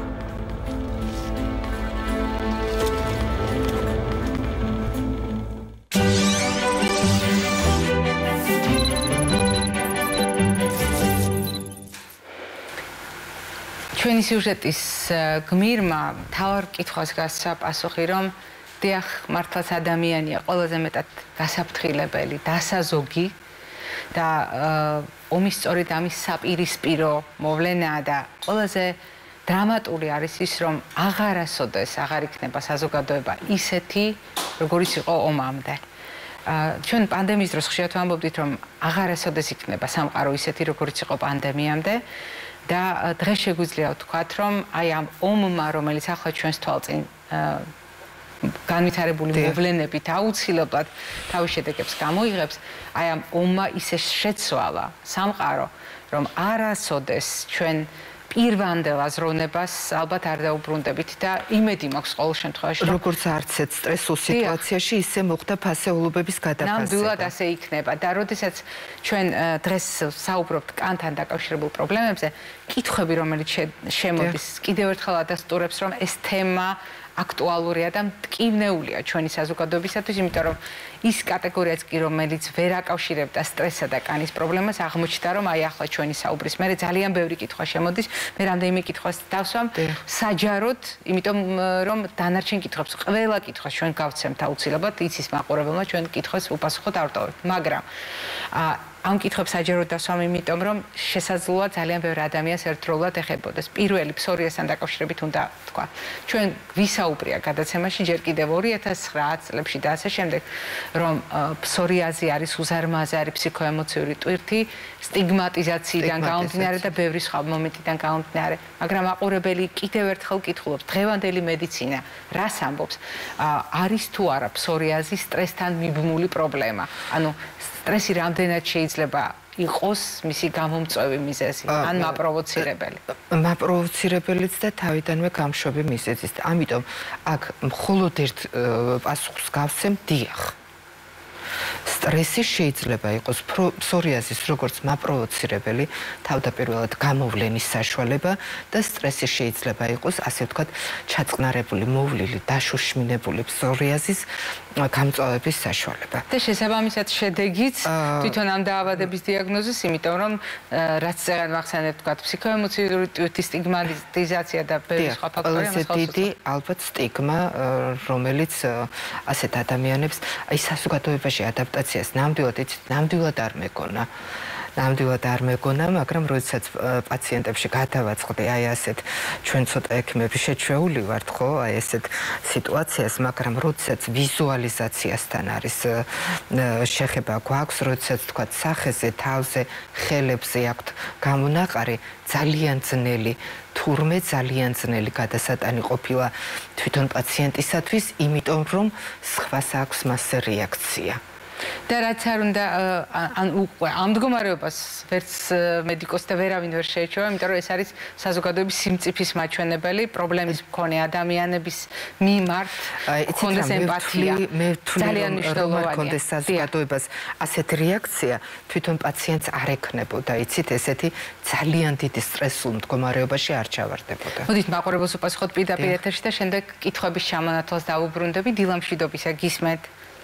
ჩვენი სიუჟეტის გმირმა თავარ კითხვას გასცა პასუხი, რომ დიახ, მართლაც ადამიანია ყველაზე მეტად გასაფრთხილებელი, დასაზოგი და ომის სწორედ ამის საპირისპირო მოვლენაა და ყველაზე დრამატული არის ის, რომ აღარასოდეს აღარ იქნება საზოგადოება ისეთი, როგორიც იყო ომამდე. ჩვენ პანდემიის დროს ხშირად ვამბობდით, რომ აღარასოდეს იქნება სამყარო ისეთი, როგორიც იყო პანდემიამდე. და დღეს შეგვიძლია ვთქვათ, რომ აი ამ ომმა, რომელიც ახლა ჩვენს თვალწინ განვითარებული მოვლენებით აუცილებლად თავის შედეგებს გამოიღებს, აი ამ ომმა ისე შეცვალა სამყარო, რომ არასოდეს ჩვენ პირვანდელ აზროვნებას ალბათ არ დაუბრუნდებით და იმედი მაქვს ყოველ შემთხვევაში, რომ როგორც არც ერთ სტრესულ სიტუაციაში ისე მოხდა ფასეულობების გადაფასება. ნამდვილად ასე იქნება და როდესაც ჩვენ დღეს საუბრობთ კანთან დაკავშირებულ პრობლემებზე, კითხვები, რომელიც შემოდის, კიდევ ერთხელ ადასტურებს, რომ ეს თემა აქტუალურია და მტკივნეულია ჩვენი საზოგადოებისათვის, იმიტომ რომ ის კატეგორიაც კი რომელიც ვერ აკავშირებდა სტრესსა და კანის პრობლემას აღმოჩნდა რომ აი ახლა ჩვენი საუბრის მერე ძალიან ბევრი კითხვა შემოდის, მე რამდენიმე კითხვას დავსვამ საჯაროდ, იმიტომ რომ დანარჩენ კითხვებს ყველა კითხვას ჩვენ გავცემთ აუცილებლად იცის მაყურებელმა ჩვენ კითხვას უპასუხოთ ავტორებთ, მაგრამ ამ კითხვებს საჯაროდ დავსვამ, იმიტომ რომ შესაძლოა ძალიან ბევრი ადამიანს ერთდროულად ეხებოდეს. პირველი ფსორიასთან დაკავშირებით უნდა თქვა. ჩვენ ვისაუბრია გადაცემაში ჯერ კიდევ ორი ათას ცხრა წლებში და ასე შემდეგ, რომ ფსორიაზი არის უზარმაზარი ფსიქოემოციური ტვირთი, სტიგმატიზაციიდან გამომდინარე და ბევრი სხვა მომენტიდან გამომდინარე. მაგრამ მაყურებელი კიდევ ერთხელ კითხულობს, დღევანდელი მედიცინა რას ამბობს? არის თუ არა ფსორიაზი სტრესთან მიბმული პრობლემა? ანუ სტრესი რამდენად შეიძლება იყოს მისი გამომწვევი მიზეზი, ან მაპროვოცირებელი? მაპროვოცირებელიც და თავიდანვე გამშვები მიზეზიც. ამიტომ აქ მხოლოდ ერთ პასუხს გავცემ, დიახ. სტრესი შეიძლება იყოს ფსორიაზის როგორც მაპროვოცირებელი, თავდაპირველად გამოვლენის საშუალება და სტრესი შეიძლება იყოს, ასე ვთქვათ, ჩაწყნარებული, მოვლილი, დაშოშმინებული ფსორიაზის გამწვავების საშუალება. და შესაბამისად შედეგიც თვითონ ამ დაავადების დიაგნოზის, იმიტომ რომ რაც წეგან მახსენებთ, ვთქვათ, ფსიქოემოციური ტვირთის სტიგმატიზაცია და ბევრი სხვა ფაქტორი ამას ხალხს დიდი ალბათ სტიგმა, რომელიც ასეთ ადამიანებს აი საზოგადოებაში ადაპტაციას ნამდვილად იცით, ნამდვილად არ მეგონა. ნამდვილად არ მეგონა, მაგრამ როდესაც პაციენტებში გადავაწყდი აი ასეთ ჩვენ ცოტა ექიმები შეჩვეული ვართ, ხო, აი ასეთ სიტუაციას, მაგრამ როდესაც ვიზუალიზაციასთან არის შეხება გვაქვს, როდესაც თქვა სახეზე, თავზე, ხელებზე აქვთ გამონაყარი, ძალიან ძნელი თურმე ძალიან ძნელი გადასატანი ყოფილა თვითონ პაციენტისათვის, იმიტომ რომ სხვას აქვს მასზე რეაქცია. და რაც არ უნდა ან უკვე ამ მდგომარეობას ვერც მედიკოსს და ვერავინ ვერ შეეჩვევა, იმიტომ რომ ეს არის საზოგადოების სიმწიფის მაჩვენებელი, პრობლემის მქონე ადამიანების მიმართ ქონდეს ემპათია. მე ვთვლი რომ არ ქონდეს საზოგადოებას ასეთ რეაქცია, თვითონ პაციენტს არ ექნებოდა, იცით, ესეთი ძალიან დიდი სტრესულ მდგომარეობაში არ ჩავარდებოდა. მოდით მაყურებელს უპასუხოთ პირდაპირ ეთერში და შემდეგ კითხვების ჩამონათვალს დავუბრუნდები. დილა მშვიდობისა, გისმენთ?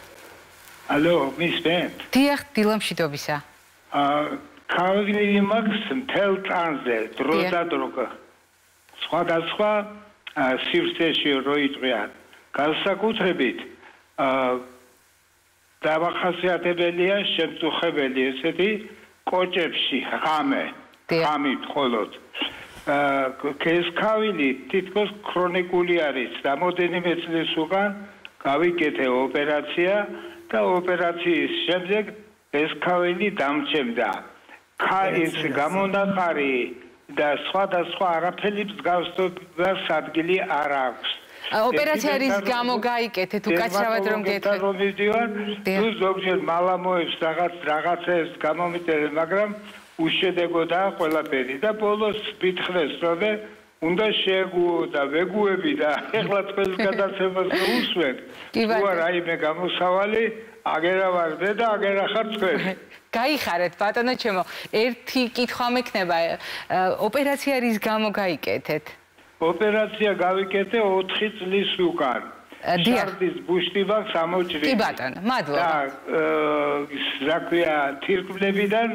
Алло, მისმენთ? დიახ, დილა მშვიდობისა. აა, ქავილი მაქვს მთელ ტანზე, დრო და დრო. სხვადასხვა სივრცეში რო იყვიან. განსაკუთრებით აა დავახასიათებელია შემწუხებელი ესეთი კოჭებში ღამე, ღამით მხოლოდ. აა, ეს ქავილი თითქოს ქრონიკული არის. რამოდენიმე წლის უკან გავიკეთე ოპერაცია და ოპერაციის შემდეგ ეს ქავილი დამჩემდა. ქაის გამონაყარი და სხვადასხვა არაფერი მსგავსებას ადგილი არ აქვს. ოპერაცია რის გამო გაიკეთე, თუ კაცრავად რომ გეთქვი? თუ ზოგჯერ მალამოებს რაღაც რაღაცებს გამომიწერე, მაგრამ უშედეგოდაა ყველაფერი და ბოლოს მითხრეს, რომ უნდა შეგუო და ვეგუები და ეხლა თქვენს გადაცემას უსვენ. თუ არ აიმე გამოსავალი, აგერა ვარდე და აგერა ხარ თქვენ. გაიხარეთ, ბატონო ჩემო, ერთი კითხვა მექნება, ოპერაცია რის გამო გაიკეთეთ? ოპერაცია გავიკეთე ოთხი წლის უკან. შარდის ბუშტი მაქვს ამოჭრილი. კი ბატონო, მადლობა. და რა ქვია, თირკმლებიდან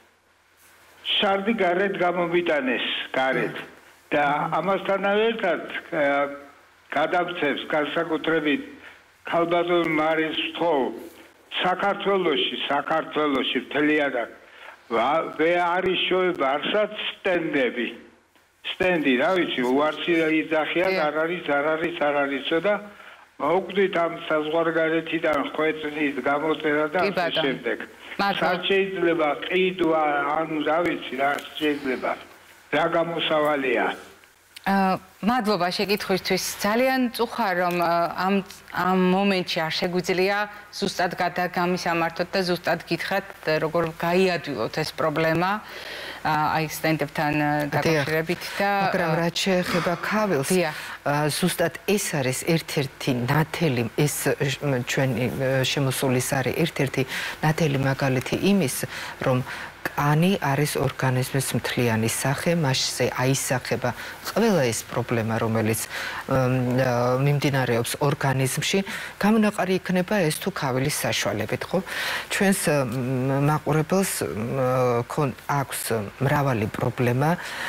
შარდი გარეთ გამომიტანეს, გარეთ. და ამასთანავე ერთად გადავცემს განსაკუთრებით ქალბატონ მარის თხოვ საქართველოში, საქართველოში მთლიანად ვე არის შოება, არსაც სტენდები. სტენდი, რა ვიცი, უარსი იძახიან, არ არის, არ არის, არ არისო და მოვკვდით ამ საზღვარგარეთიდან ხვეწნის გამოწერა და ამ შემდეგ. სად შეიძლება ყიდვა, ანუ რა ვიცი, რა შეიძლება. რა გამოსავალია? აა, მადლობა შეკითხვისთვის. ძალიან წუხარ რომ ამ ამ მომენტში არ შეგვიძლია ზუსტად გადაგამისამართოთ და ზუსტად გითხრათ, როგორ გაიადვილოთ ეს პრობლემა. აი სტენდებთან დაკავშირებით და მაგრამ რაც შეეხება ქავილს, ზუსტად ეს არის ერთ-ერთი ნათელი, ეს ჩვენი შემოსულის არის ერთ-ერთი ნათელი მაგალითი იმის, რომ კანი არის ორგანიზმის მთლიანი სახე, მასზე აისახება ყველა ეს პრობლემა, რომელიც მიმდინარეობს ორგანიზმში, გამონაყარი იქნება ეს თუ ქავილის საშუალებით, ხო? ჩვენს მაყურებელს აქვს მრავალი პრობლემა,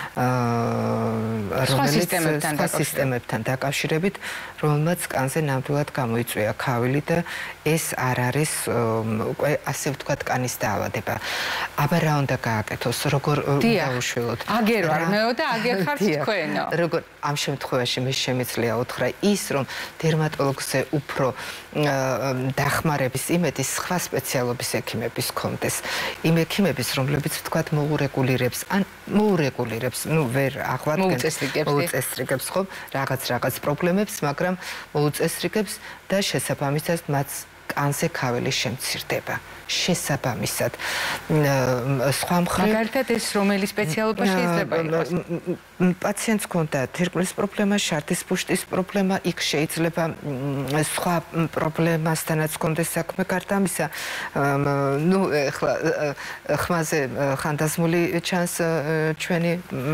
რომელიც სხვა სისტემებთან დაკავშირებით, რომელმაც კანზე ნამდვილად გამოიწვია ქავილი და ეს არ არის უკვე ასე ვთქვათ კანის დაავადება. აბა რა უნდა გააკეთოს, როგორ დაუშვილოთ? აგერ ვარ მეო და აგერ ხართ თქვენო. როგორ ამ შემთხვევაში მე შემიძლია უთხრა ის, რომ დერმატოლოგზე უფრო დახმარების იმედი სხვა სპეციალობის ექიმების კონდეს. იმ ექიმების, რომლებიც ვთქვათ მოურეგულირებს, ან მოურეგულირებს, ну ვერ აღვადგენს, მოუწესრიგებს ხო რაღაც რაღაც პრობლემებს, მაგრამ მოუწესრიგებს და შესაბამისად მათ კანზე ქავილი შემცირდება. შესაბამისად სხვა მხრივ მაგალითად ეს რომელი სპეციალობა შეიძლება იყოს? პაციენტს ქონდა თირკმლის პრობლემა, შარდის ბუშტის პრობლემა, იქ შეიძლება სხვა პრობლემასთანაც ქონდეს საქმე გარდა ამისა. ну ეხლა ხმაზე ხანდაზმული ჩანს ჩვენი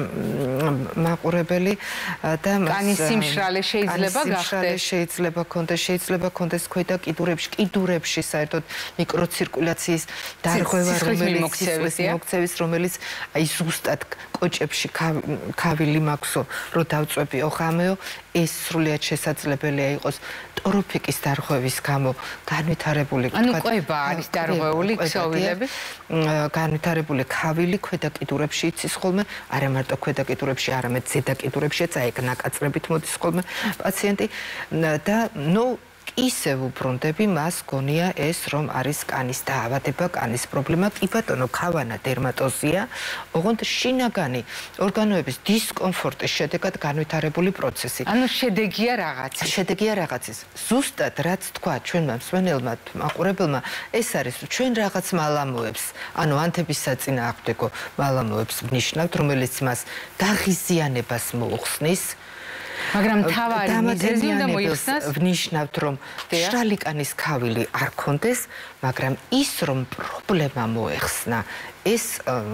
მაყურებელი და კანის სიმშრალე შეიძლება გახდეს, შეიძლება ქონდეს, შეიძლება ქონდეს ქვედა კიდურებში, კიდურებში საერთოდ მიკროცირკულაციის დარღვევა, რომელიც მოქცევის, რომელიც აი ზუსტად კოჭებში ქავილი მაქვსო, რომ დავწვევიო ხამეო, ეს სრულიად შესაძლებელია იყოს ტოროფიკის დარღვევის გამო განვითარებული, ანუ ყვება არის დარღვეული ქსოვილები, განვითარებული ქავილი ქვედა კიდურებში იცის ხოლმე, არა მარტო ქვედა კიდურებში, არამედ ზედა კიდურებშიც, აი ეგ ნაკაწრებით მოდის ხოლმე პაციენტი და ნუ ისევ უბრუნდები მას გონია ეს რომ არის კანის დაავადება, კანის პრობლემა, კი ბატონო, ქავანა დერმატოზია, ოღონდ შინაგანი ორგანოების დისკომფორტის შედეგად განვითარებული პროცესი. ანუ შედეგია რაღაცის. შედეგია რაღაცის. ზუსტად რაც თქვა ჩვენმა მსმენელმა მაყურებელმა, ეს არის ჩვენ რაღაც მალამოებს, ანუ ანთების საწინააღმდეგო მალამოებს ვნიშნავთ, რომელიც მას დაღიზიანებას მოუხსნის. მაგრამ თავარი მიზეზი უნდა მოიხსნას, ვნიშნავთ რომ მშრალი კანის ქავილი არ ქონდეს, მაგრამ ის რომ პრობლემა მოეხსნა, ეს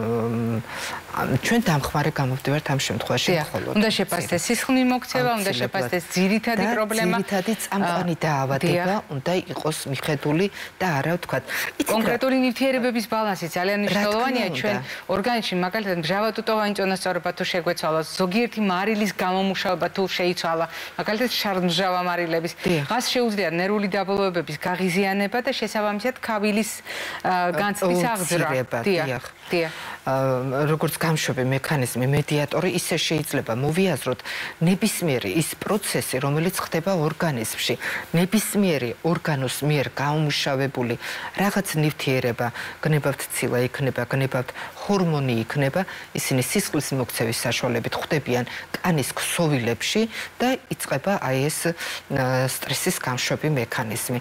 ჩვენ დამხმარე გამოვდივართ ამ შემთხვევაში მხოლოდ. უნდა შეფასდეს სისხლი მოქცევა, უნდა შეფასდეს ძირითადი პრობლემა, ძირითადი წამყვანი დაავადება უნდა იყოს მიხედული და არა ვთქვათ. კონკრეტული ნივთიერებების ბალანსი ძალიან მნიშვნელოვანია ჩვენ ორგანიზმში, მაგალითად მჟავადუტოვანი წონასწორობა თუ შეგვეცვალა, ზოგიერთი მარილის გამომუშავება თუ შეიცვალა, მაგალითად შარდმჟავა მარილების, მას შეუძლია ნერვული დაბოლოებების გაღიზიანება და შესაბამისად ქავილის განცდის აღძრა. დიახ, დიახ. როგორც გამშვები მექანიზმი, მედიატორი, ისე შეიძლება მოვიაზროთ ნებისმიერი ის პროცესი, რომელიც ხდება ორგანიზმში, ნებისმიერი ორგანოს მიერ გამომუშავებული რაღაც ნივთიერება, გნებავთ ცილა იქნება, გნებავთ ჰორმონი იქნება, ისინი სისხლის მოქცევის საშუალებით ხვდებიან კანის ქსოვილებში და იწყება აი ეს სტრესის გამშვები მექანიზმი.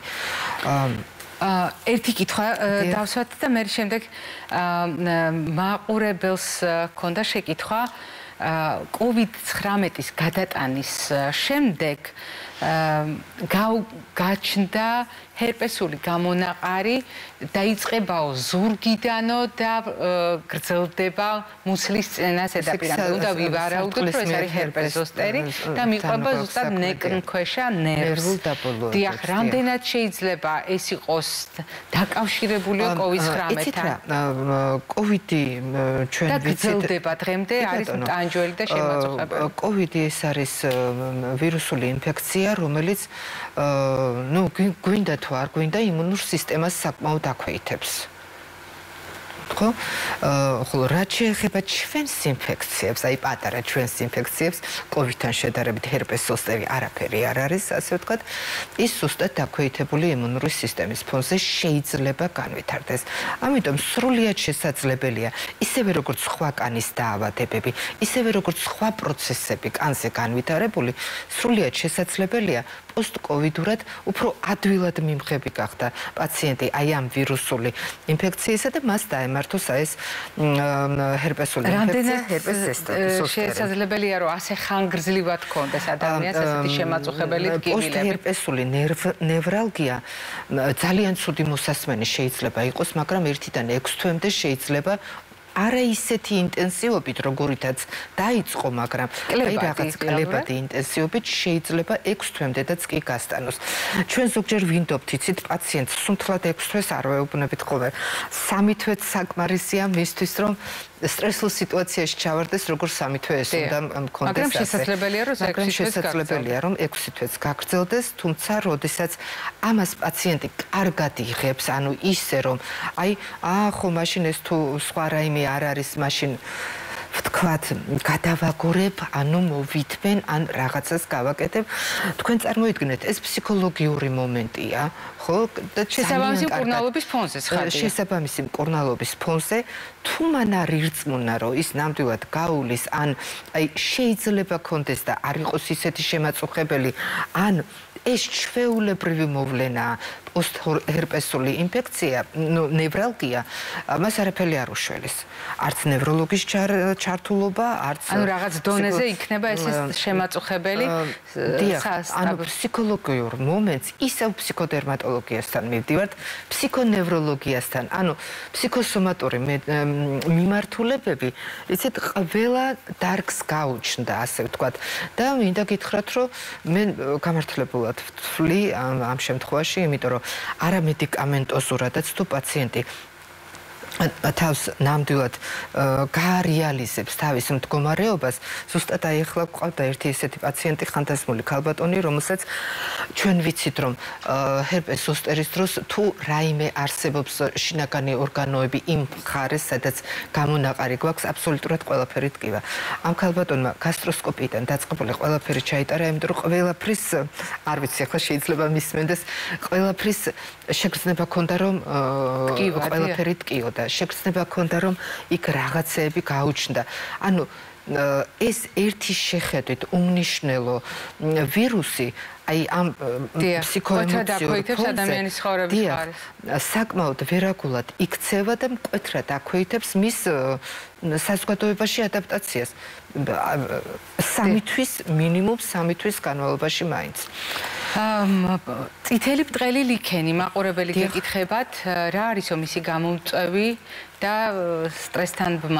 ერთი კითხვა დავსვათ და მე შემდეგ მაყურებელს ქონდა შეკითხვა კოვიდ ცხრამეტის გადატანის შემდეგ გაჩნდა ჰერპესული გამონაყარი, დაიწყებაო ზურგიდანო და გრძელდება მუცლის წენას ზედაპირამდე. უნდა ვივარაუდოთ, რომ ეს არის ჰერპეს ზოსტერი და მიყვება ზუსტად ნეკნქვეშა ნერვს. დიახ, რამდენად შეიძლება ეს იყოს დაკავშირებულიო კოვიდ ცხრამეტთან? კოვიდი ჩვენ ვიცით და გრძელდება დღემდე, არის ტანჯველი და შემაწუხებელი. კოვიდი ეს არის ვირუსული ინფექცია, რომელიც ну გვინდა თუ არ გვინდა იმუნურ სისტემას საკმაოდ აქვეითებს. ხო? ხოლო რაც შეეხება ჩვენს ინფექციებს, აი პატარა ჩვენს ინფექციებს, კოვიდთან შედარებით ჰერპეს ზოსტერი არაფერი არ არის, ასე ვთქვათ, ის ზუსტად აქვეითებული იმუნური სისტემის ფონზე შეიძლება განვითარდეს. ამიტომ სრულიად შესაძლებელია, ისევე როგორც სხვა კანის დაავადებები, ისევე როგორც სხვა პროცესები კანზე განვითარებული, სრულიად შესაძლებელია პოსტკოვიდურად უფრო ადვილად მიმღები გახდა პაციენტი აი ამ ვირუსული ინფექციისა და მას დაემართოს აი ეს ჰერპესული ინფექცია, ჰერპეს ზოსტერი. შესაძლებელია რომ ასე ხანგრძლივად ქონდეს ადამიანს ასეთი შემაწუხებელი ტკივილები. პოსტჰერპესული ნევრალგია ძალიან ცუდი მოსასმენი შეიძლება იყოს, მაგრამ ერთიდან ექვს თვემდე შეიძლება არა ისეთი ინტენსივობით, როგორითაც დაიწყო, მაგრამ აი რაღაც კლებადი ინტენსივობით შეიძლება ექვს თვემდეც კი გასტანოს. ჩვენ ზოგჯერ ვინდობთ, იცით, პაციენტს სუნთლად ექვს თვეს არ ვეუბნებით ხოლმე. სამი თვეც საკმარისია მისთვის, რომ სტრესულ სიტუაციაში ჩავარდეს, როგორც სამი თვე ეს უნდა მქონდეს. მაგრამ შესაძლებელია, რომ მაგრამ შესაძლებელია, რომ ექვსი თვეც გაგრძელდეს, თუმცა როდესაც ამას პაციენტი კარგად იღებს, ანუ ისე რომ აი, აა ხო, მაშინ ეს თუ სხვა რაიმე არ არის, მაშინ ვთქვათ, გადავაგორებ, ანუ მოვითმენ, ან რაღაცას გავაკეთებ. თქვენ წარმოიდგინეთ, ეს ფსიქოლოგიური მომენტია, ხო? და შესაბამისი მკურნალობის ფონზე ხარ. შესაბამისი მკურნალობის ფონზე, თუ მან არ ირწმუნა, რომ ის ნამდვილად გაულის, ან აი შეიძლება კონდეს და არ იყოს ისეთი შემაწუხებელი, ან ეს ჩვეულებრივი მოვლენაა, პოსტჰერპესული ინფექცია, ნუ ნევრალგია, მას არაფერი არ უშველის. არც ნევროლოგის ჩართულობა, არც ანუ რაღაც დონეზე იქნება ეს შემაწუხებელი. ანუ ფსიქოლოგიურ მომენტს ისევ ფსიქოდერმატოლოგიასთან მივდივართ, ფსიქონევროლოგიასთან, ანუ ფსიქოსომატური მიმართულებები, იცით, ყველა დარგს გაუჩნდა, ასე ვთქვათ. და მინდა გითხრათ, რომ მე გამართლებულად ვთვლი ამ შემთხვევაში, იმიტომ რომ არა მედიკამენტოზურადაც თუ პაციენტი თავს ნამდვილად გაარეალიზებს თავის მდგომარეობას. ზუსტად აი ახლა გვყავდა ერთი ესეთი პაციენტი, ხანდაზმული ქალბატონი, რომელსაც ჩვენ ვიცით, რომ ჰერპეს ზოსტერის დროს თუ რაიმე არსებობს შინაგანი ორგანოები იმ მხარეს, სადაც გამონაყარი გვაქვს, აბსოლუტურად ყველაფერი ტკივა. ამ ქალბატონმა გასტროსკოპიიდან დაწყებული ყველაფერი ჩაიტარა, იმიტომ რომ ყველაფრის, არ ვიცი, ახლა შეიძლება მისმენდეს, ყველაფრის შეგრძნება ჰქონდა, რომ ყველაფერი ტკიოდა. შეგრძნება ჰქონდა, რომ იქ რაღაცეები გაუჩნდა. ანუ ეს ერთი შეხედვით უმნიშვნელო ვირუსი, აი ამ ფსიქოემოციურ ფონზე საკმაოდ ვერაგულად იქცევა და მკვეთრად აქვეითებს მის საზოგადოებაში ადაპტაციას. სამი თვის, მინიმუმ სამი თვის განმავლობაში მაინც. წითელი ბრტყელი ლიქენი მაყურებელი გეკითხებათ, რა არისო მისი გამომწვევი და სტრესთან ბმა?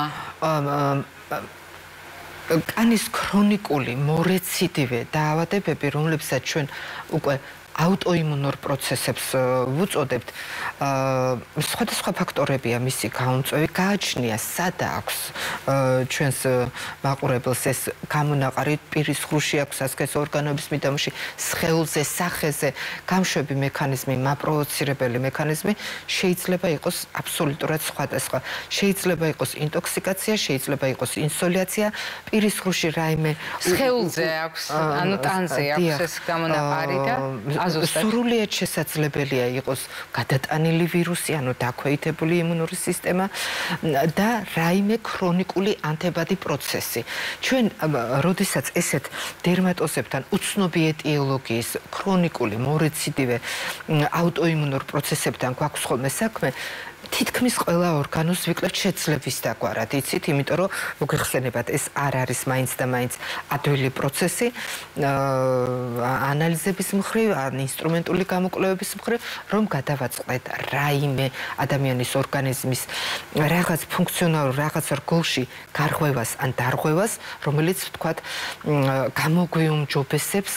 კანის ქრონიკული მორეციდივე დაავადებები, რომლებსაც ჩვენ უკვე აუტოიმუნურ პროცესებს ვუწოდებთ, სხვადასხვა ფაქტორებია მისი გამომწვევი. გააჩნია, სად აქვს ჩვენს მაყურებელს ეს გამონაყარი, პირის ხრუში აქვს, ასქეს ორგანოების მიდამოში, სხეულზე, სახეზე, გამშვები მექანიზმი, მაპროვოცირებელი მექანიზმი, შეიძლება იყოს აბსოლუტურად სხვადასხვა. შეიძლება იყოს ინტოქსიკაცია, შეიძლება იყოს ინსოლაცია, პირის ხრუში რაიმე სხეულზე აქვს, ანუ ტანზე აქვს ეს გამონაყარი და სრულიად შესაძლებელია იყოს გადატანილი ვირუსი, ანუ დაქვეითებული იმუნური სისტემა და რაიმე ქრონიკული ანტებადი პროცესი. ჩვენ როდესაც ესეთ დერმატოზებთან უცნობი ეტიოლოგიის ქრონიკული მორეციდივე აუტოიმუნურ პროცესებთან გვაქვს ხოლმე საქმე, თითქმის ყველა ორგანოს ვიკლებთ შეძლების დაგვარად, იცით, იმიტომ რომ მოგეხსენებათ, ეს არ არის მაინც და მაინც ადვილი პროცესი, ანალიზების მხრივ, ან ინსტრუმენტული გამოკვლევების მხრივ, რომ გადავაწყდეთ რაიმე ადამიანის ორგანიზმის რაღაც ფუნქციონალურ რაღაც რგოლში გარღვევას ან დარღვევას, რომელიც ვთქვათ, გამოგვიუმჯობესებს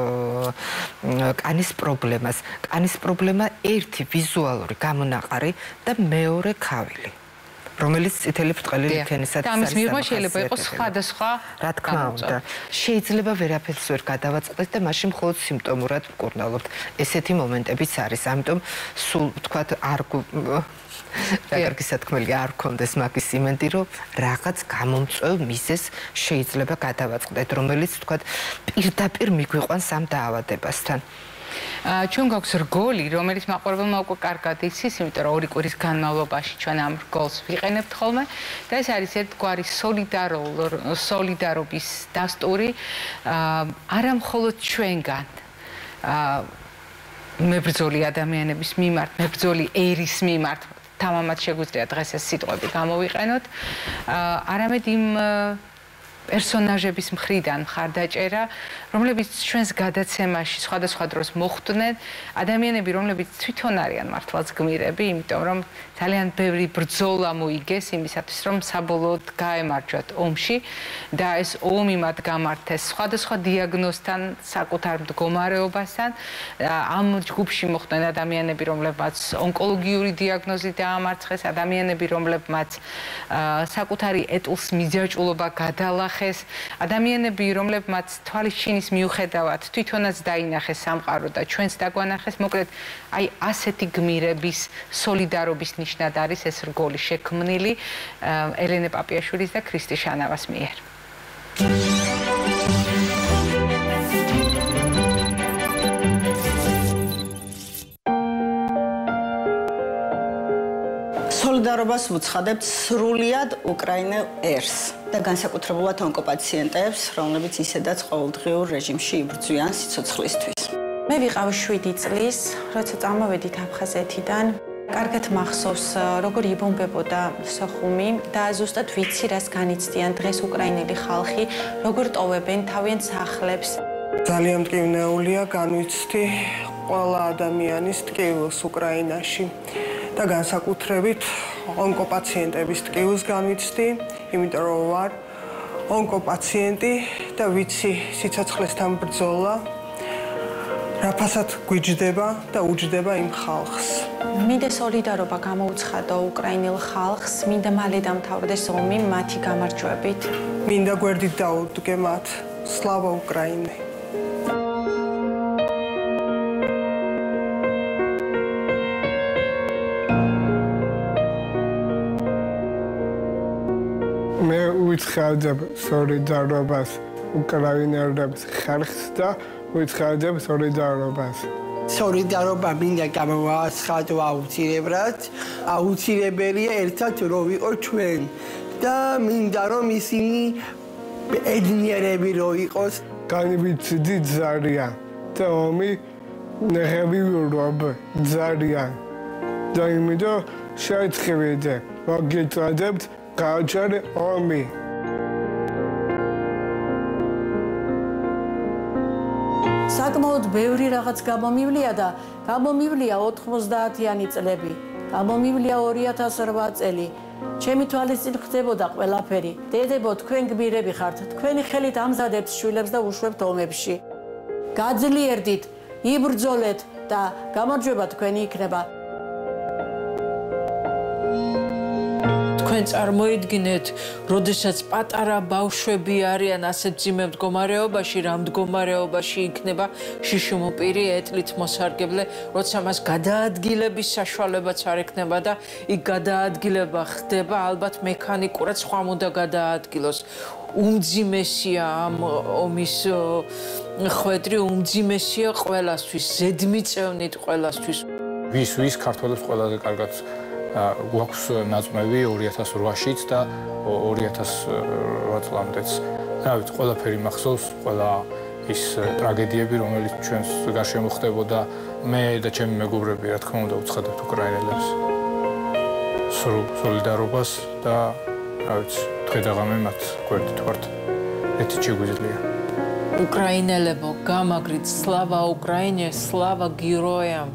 კანის პრობლემას. კანის პრობლემა ერთი ვიზუალური გამონაყარი და მეორე ქავილი, რომელიც წითელი ბრტყელი ლიქენისათვის არის. და ამის მიღმა შეიძლება იყოს სხვადასხვა, რა თქმა უნდა. შეიძლება ვერაფერს ვერ გადავაწყდეთ და მაშინ მხოლოდ სიმპტომურად ვკურნალობთ. ესეთი მომენტებიც არის, ამიტომ სულ ვთქვათ, არ კარგი სათქმელი არ გქონდეს მაგის იმედი, რომ რაღაც გამომწვევ მიზეზს შეიძლება გადავაწყდეთ, რომელიც ვთქვათ, პირდაპირ მიგვიყვანს ამ დაავადებასთან. ჩვენ გვაქვს რგოლი, რომელიც მაყურებელმა უკვე კარგად იცის, იმიტომ რომ ორი კვირის განმავლობაში ჩვენ ამ რგოლს ვიყენებთ ხოლმე და ეს არის ერთგვარი სოლიდარობის დასტური, არა მხოლოდ ჩვენგან, მებრძოლი ადამიანების მიმართ, მებრძოლი ერის მიმართ, თამამად შეგვიძლია დღეს ეს სიტყვები გამოვიყენოთ, არამედ იმ პერსონაჟების მხრიდან მხარდაჭერა, რომლებიც ჩვენს გადაცემაში სხვადასხვა დროს მოხვდნენ, ადამიანები, რომლებიც თვითონ არიან მართლაც გმირები, იმიტომ რომ ძალიან ბევრი ბრძოლა მოიგეს იმისათვის, რომ საბოლოოდ გაემარჯვათ ომში და ეს ომი მათ გამართეს სხვადასხვა დიაგნოზთან, საკუთარ მდგომარეობასთან. ამ ჯგუფში მოხვდნენ ადამიანები, რომლებმაც ონკოლოგიური დიაგნოზი დაამარცხეს, ადამიანები, რომლებმაც საკუთარი ეტლს მიძაჭულობა გადალახეს, ადამიანები, რომლებმაც თვალისჩინის მიუხედავად თვითონაც დაინახეს სამყარო და ჩვენს დაგვანახეს, მოკლედ, აი ასეთი გმირების სოლიდარობის ნიშნად არის ეს რგოლი შექმნილი ელენე პაპიაშვილის და ქრისტი შანავას მიერ. სოლიდარობას ვუცხადებთ სრულიად უკრაინელ ერს და განსაკუთრებულად ონკოპაციენტებს, რომლებიც ისედაც ყოველდღიურ რეჟიმში იბრძვიან სიცოცხლისთვის. მე ვიყავ შვიდი წლის, როცა წამოვედით აფხაზეთიდან. კარგად მახსოვს, როგორ იბომბებოდა სოხუმი და ზუსტად ვიცი, რას განიცდიან დღეს უკრაინელი ხალხი, როგორ ტოვებენ თავიანთ სახლებს. ძალიან მტკივნეულია განვიცდი ყველა ადამიანის ტკივილს უკრაინაში და განსაკუთრებით ონკოპაციენტების ტკივილს განვიცდი, იმიტომ რომ ვარ ონკოპაციენტი და ვიცი სიცოცხლესთან ბრძოლა რაფასად გვიჯდება და უჯდება იმ ხალხს. მინდა სოლიდარობა გამოუცხადო უკრაინელ ხალხს, მინდა მალე დამთავრდეს ომი მათი გამარჯვებით. მინდა გვერდით დაუდგე მათ. სლავა უკრაინე. მე ვიცხადებ სოლიდარობას უკრაინელებს ხალხს და ვიცხადებ სოლიდარობას. სოლიდარობა მინდა გამოვაცხადო აუცილებლად, აუცილებელია ერთად რო ვიყო ჩვენ და მინდა რომ ისინი ბედნიერები რო იყოს. განვიცდი ძალიან და ომი ნახევიურობ ძალიან და იმიტომ შეიწყებდე მოგეწადებთ გააჩერე ომი. საკმაოდ ბევრი რაღაც გამომივლია და გამომივლია ოთხმოცდაათიანი წლები. გამომივლია ორი ათას რვა წელი. ჩემი თვალის წინ ხდებოდა ყველაფერი. დედებო, თქვენ გმირები ხართ. თქვენი ხელით ამზადებთ შვილებს და უშვებთ ომებში. გაძლიერდით, იბრძოლეთ და გამარჯვება თქვენი იქნება. თქვენ წარმოიდგინეთ, როდესაც პატარა ბავშვები არიან ასეთ ძიმე მდგომარეობაში, რა მდგომარეობაში იქნება შიშუმპირი ეტლით მოსარგებლე, როცა მას გადაადგილების საშუალებაც არ ექნება და იქ გადაადგილება ხდება, ალბათ მექანიკურად სხვამ უნდა გადაადგილოს. უმძიმესია ამ ომის ხვედრი, უმძიმესია ყველასთვის, ზედმიწევნით ყველასთვის. ვის ვის ქართველებს ყველაზე კარგად გვაქვს ნაწმევი ორი ათას რვაშიც და ორი ათას რვა წლამდეც. რა ვიცი, ყველაფერი მახსოვს, ყველა ის ტრაგედიები, რომელიც ჩვენს გარშემო ხდებოდა. მე და ჩემი მეგობრები, რა თქმა უნდა, უცხადებთ უკრაინელებს. სრულ სოლიდარობას და რა ვიცი, დღე-დღე მათ გვერდით ვართ. ეთით შეგვიძლია. უკრაინელებო, გამაგრით, სლავა უკრაინე, სლავა გეროям.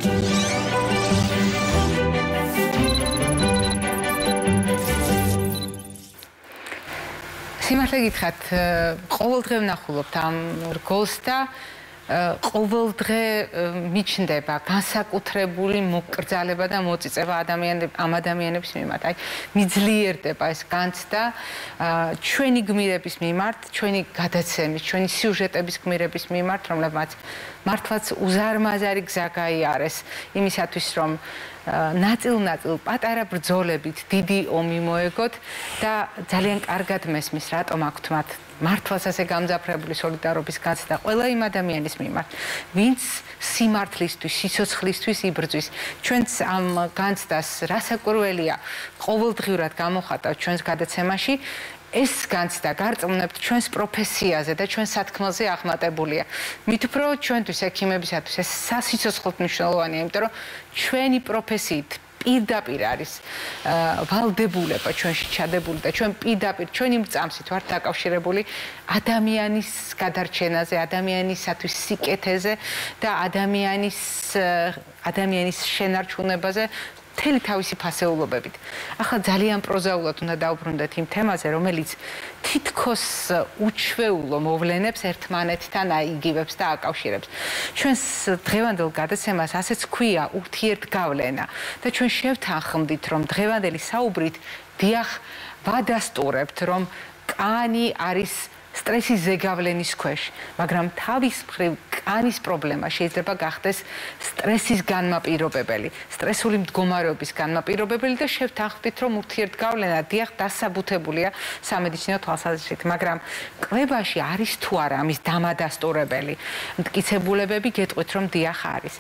სიმართლე გითხრათ, ყოველდღე ვნახულობთ ამ რგოლს და ყოველდღე მიჩნდება განსაკუთრებული მოკრძალება და მოწიწება ადამიანებს ამ ადამიანების მიმართ. აი, მიძლიერდება ეს განცდა ჩვენი გმირების მიმართ, ჩვენი გადაცემის, ჩვენი სიუჟეტების გმირების მიმართ, რომლებმაც მართლაც უზარმაზარი გზა გაიარეს იმისათვის, რომ ნაწილ-ნაწილ პატარა ბრძოლებით დიდი ომი მოეგოთ და ძალიან კარგად მესმის, რატომ აქვთ მათ მართლაც ასე გამძაფრებული სოლიდარობის განცდა ყველა იმ ადამიანის მიმართ, ვინც სიმართლისთვის, სიცოცხლისთვის იბრძვის. ჩვენც ამ განცდას რასაკვირველია ყოველდღიურად გამოხატავთ ჩვენს გადაცემაში. ეს განცდა გარწმუნებთ ჩვენს პროფესიაზე და ჩვენს სათქმელზე აღმატებულია. მით უფრო ჩვენთვის ექიმებისათვის ეს სასიცოცხლოდ მნიშვნელოვანია, იმიტომ რომ ჩვენი პროფესიით პირდაპირ არის ვალდებულება ჩვენში ჩადებული და ჩვენ პირდაპირ ჩვენი მწამსით ვართ დაკავშირებული ადამიანის გადარჩენაზე, ადამიანისათვის სიკეთეზე და ადამიანის ადამიანის შენარჩუნებაზე მთელი თავისი ფასეულობებით. ახლა ძალიან პროზაულად უნდა დავბრუნდეთ იმ თემაზე, რომელიც თითქოს უჩვეულო მოვლენებს ერთმანეთთან აიგივებს და აკავშირებს. ჩვენს დღევანდელ გადაცემას ასეც ქვია ურთიერთგავლენა და ჩვენ შევთანხმდით, რომ დღევანდელი საუბრით დიახ ვადასტურებთ, რომ კანი არის სტრესის ზეგავლენის ქვეშ, მაგრამ თავის მხრივ კანის პრობლემა შეიძლება გახდეს სტრესის განმაპირობებელი, სტრესული მდგომარეობის განმაპირობებელი და შევთანხმდით, რომ ურთიერთგავლენა დიახ დასაბუთებულია სამედიცინო თვალსაზრისით, მაგრამ კლებაში არის თუ არა ამის დამადასტურებელი მტკიცებულებები გეტყვით, რომ დიახ არის.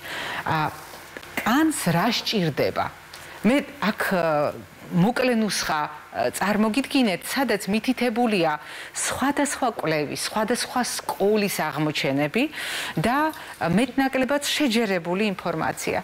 კანს რა სჭირდება? მე აქ მოკლე ნუსხა წარმოგიდგინეთ, სადაც მითითებულია სხვადასხვა კვლევის, სხვადასხვა სკოლის აღმოჩენები და მეტნაკლებად შეჯერებული ინფორმაცია.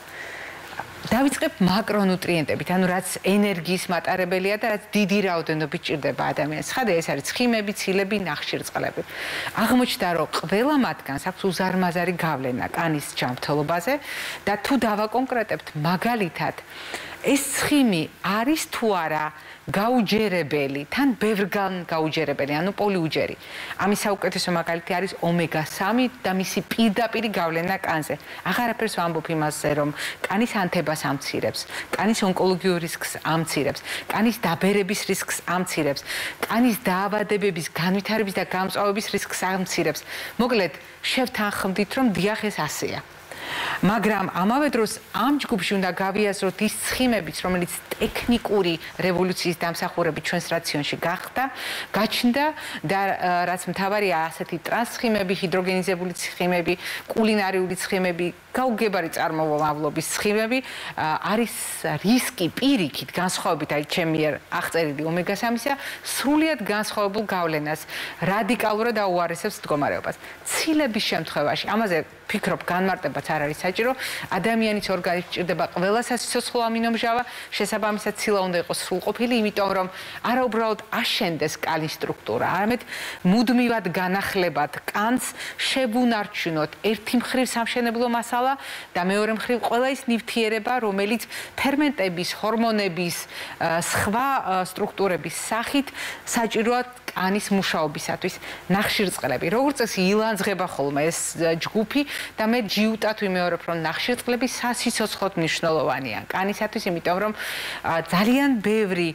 დავიწყებ მაკრონუტრიენტებით, ანუ რაც ენერგიის მატარებელია და რაც დიდი რაოდენობით ჭირდება ადამიანს. ხადე ეს არის ცხიმები, ცილები, ნახშირწყლები. აღმოჩნდა, რომ ყველა მათგანს აქვს უზარმაზარი გავლენა კანის ჯანმრთელობაზე და თუ დავაკონკრეტებთ მაგალითად ეს ცხიმი არის თუ არა გაუჯერებელი, თან ბევრგან გაუჯერებელი, ანუ პოლიუჯერი. ამის საუკეთესო მაგალითი არის ომეგა სამი და მისი პირდაპირი გავლენა კანზე. აღარაფერს ვამბობ იმაზე, რომ კანის ანთებას ამცირებს, კანის ონკოლოგიურ რისკს ამცირებს, კანის დაბერების რისკს ამცირებს, კანის დაავადებების განვითარების და გამწვავების რისკს ამცირებს. მოკლედ, შევთანხმდით, რომ დიახ ეს ასეა. მაგრამ ამავე დროს ამ ჯგუფში უნდა გავიაზროთ ის ცხიმებიც, რომელიც ტექნიკური რევოლუციის დამსახურებით ჩვენს რაციონში გახდა, გაჩნდა და რაც მთავარია ასეთი ტრანსცხიმები, ჰიდროგენიზებული ცხიმები, კულინარიული ცხიმები, გაუგებარი წარმომავლობის ცხიმები, არის რისკი პირიქით განსხვავებით აი ჩემი მიერ აღწერილი ომეგა სამისა სრულიად განსხვავებულ გავლენას, რადიკალურად აუარესებს მდგომარეობას. ცილების შემთხვევაში ამაზე ფიქრობ განმარტებაც არ არის საჭირო, ადამიანის ორგანიზმში ჭირდება ყველა სასიცოცხლო ამინომჟავა, შესაბამისად ცილა უნდა იყოს სრულყოფილი, იმიტომ რომ არა უბრალოდ აშენდეს კანის სტრუქტურა, არამედ მუდმივად განახლებად კანს შევუნარჩუნოთ ერთი მხრივ სამშენებლო მასალა და მეორე მხრივ ყველა ის ნივთიერება, რომელიც ფერმენტების, ჰორმონების, სხვა სტრუქტურების სახით საჭიროა კანის მუშაობისათვის. ნახშირწყლები, როგორც წესი ილანძღება ხოლმე ეს ჯგუფი და მე ჯიუტად ვიმეორებ, რომ ნახშირწყლები სასიცოცხლოდ მნიშვნელოვანია კანისათვის, იმიტომ რომ ძალიან ბევრი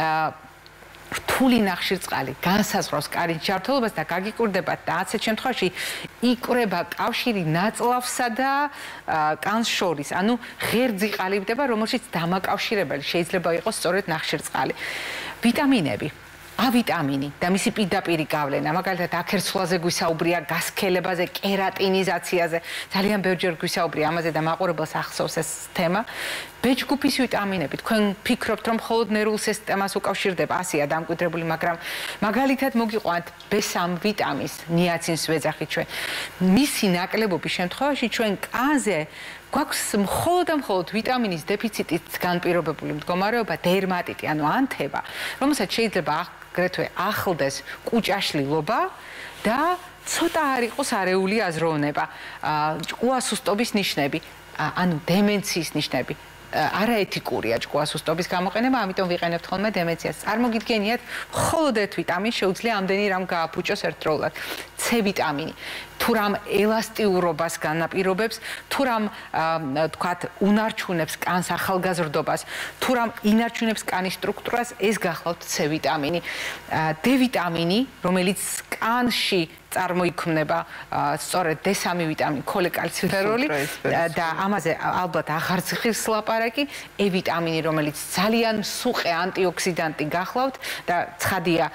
რთული ნახშირწყალი განსაზღვრავს კანის ჯანმრთელობას და გაგიკვირდებათ და ასეთ შემთხვევაში იკვრება კავშირი ნაწლავსა და კანს შორის, ანუ ღერძი ყალიბდება, რომელშიც დამაკავშირებელი შეიძლება იყოს სწორედ ნახშირწყალი. ვიტამინები A ვიტამინი და მისი პირდაპირი გავლენა, მაგალითად აქერცვლაზე გვისაუბრია, გასქელებაზე, კერატინიზაციაზე, ძალიან ბევრჯერ გვისაუბრია ამაზე და მაყურებელს ახსოვს ეს თემა. B ჯგუფის ვიტამინები, თქვენ ფიქრობთ, რომ მხოლოდ ნერვულ სისტემას უკავშირდება, ასეა დამკვიდრებული, მაგრამ მაგალითად მოგიყვანთ B სამი ვიტამინს, ნიაცინს ვეძახით ჩვენ. მისი ნაკლებობის შემთხვევაში ჩვენ კანზე გვაქვს მხოლოდ და მხოლოდ ვიტამინის დეფიციტით განპირობებული მდგომარეობა, დერმატიტი, ანუ ანთება, რომელსაც შეიძლება აგრეთვე ახლდეს კუჭაშლილობა და ცოტა არ იყოს არეული აზროვნება, ჭკუასუსტობის ნიშნები, ანუ დემენციის ნიშნები. არაეთიკურია ჭკუასუსტობის გამოყენება, ამიტომ ვიყენებთ ხოლმე დემენციას. წარმოგიდგენიათ, მხოლოდ ერთ ვიტამინს შეუძლია ამდენი რამ გააფუჭოს ერთდროულად. C ვიტამინი. თუ რამ ელასტიურობას განაპირობებს, თუ რამ თქვათ უნარჩუნებს კანს ახალგაზრდობას, თუ რამ ინარჩუნებს კანის სტრუქტურას, ეს გახლავთ C ვიტამინი. D ვიტამინი, რომელიც კანში წარმოიქმნება სწორედ D სამი ვიტამინი, ქოლეკალციფეროლი და ამაზე ალბათ აღარ ცხირს ლაპარაკი, E ვიტამინი, რომელიც ძალიან მსუყე ანტიოქსიდანტი გახლავთ და ცხადია, თუ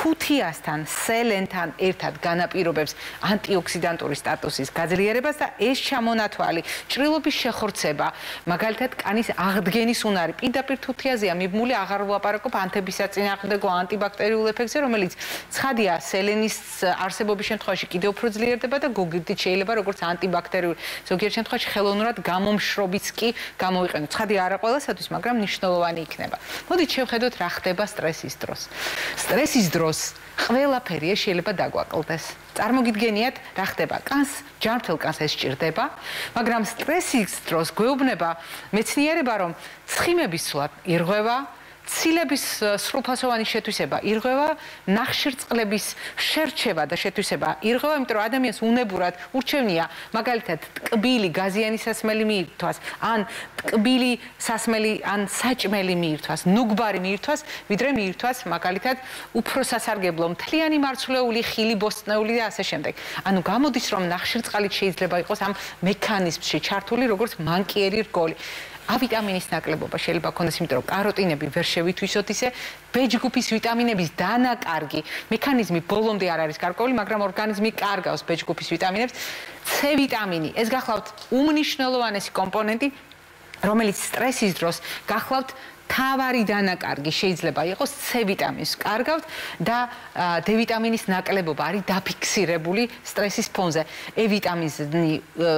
თუთიასთან, სელენთან ერთად განაპირობებს ანტიოქსიდანტური სტატუსის გაძლიერებას და ეს ჩამონათვალი ჭრილობის შეხორცება, მაგალითად კანის აღდგენის უნარი პირდაპირ თუთიაზეა მიბმული, აღარ ვლაპარაკობ ანთებისაწინააღმდეგო ანტიბაქტერიულ ეფექტზე, რომელიც ცხადია სელენის არსებობის შემთხვევაში კიდევ უფრო ძლიერდება და გოგირდით შეიძლება როგორც ანტიბაქტერიული, ზოგიერთ შემთხვევაში ხელოვნურად გამომშრობიც კი გამოვიყენოთ. ცხადია არა ყველასათვის, მაგრამ მნიშვნელოვანი იქნება. მოდით შევხედოთ რა ხდება სტრესის დროს. სტრესის დროს ყველაფერი შეიძლება დაგვაკლდეს. წარმოგიდგენიათ რა ხდება? კანს, ჯანმრთელ კანს ეს სჭირდება, მაგრამ სტრესის დროს გვეუბნება მეცნიერება, რომ ცხიმების სვლა ირღვევა, ცილების სრულფასოვანი შეთვისება ირღვევა, ნახშირწყლების შერჩევა და შეთვისება ირღვევა, იმიტომ რომ ადამიანს უნებურად ურჩევნია მაგალითად ტკბილი გაზიანი სასმელი მიირთვას, ან ტკბილი სასმელი, ან საჭმელი მიირთვას, ნუგბარი მიირთვას, ვიდრე მიირთვას მაგალითად უფრო სასარგებლო მთლიანი მარცვლეული, ხილი, ბოსტნეული და ასე შემდეგ. ანუ გამოდის რომ ნახშირწყალით შეიძლება იყოს ამ მექანიზმში ჩართული როგორც მანკიერი რგოლი. A ვიტამინის ნაკლებობა შეიძლება ქონდეს, იმიტომ რომ კაროტინები ვერ შევითვისოთ ისე, B ჯგუფის ვიტამინების დანაკარგი მექანიზმი ბოლომდე არ არის გარკვეული, მაგრამ ორგანიზმი კარგავს B ჯგუფის ვიტამინებს. C ვიტამინი, ეს გახლავთ უმნიშვნელოვანესი კომპონენტი, რომელიც სტრესის დროს გახლავთ თავარი დანაკარგი შეიძლება იყოს C ვიტამინს კარგავთ და D ვიტამინის ნაკლებობა არის დაფიქსირებული სტრესის ფონზე. E ვიტამინი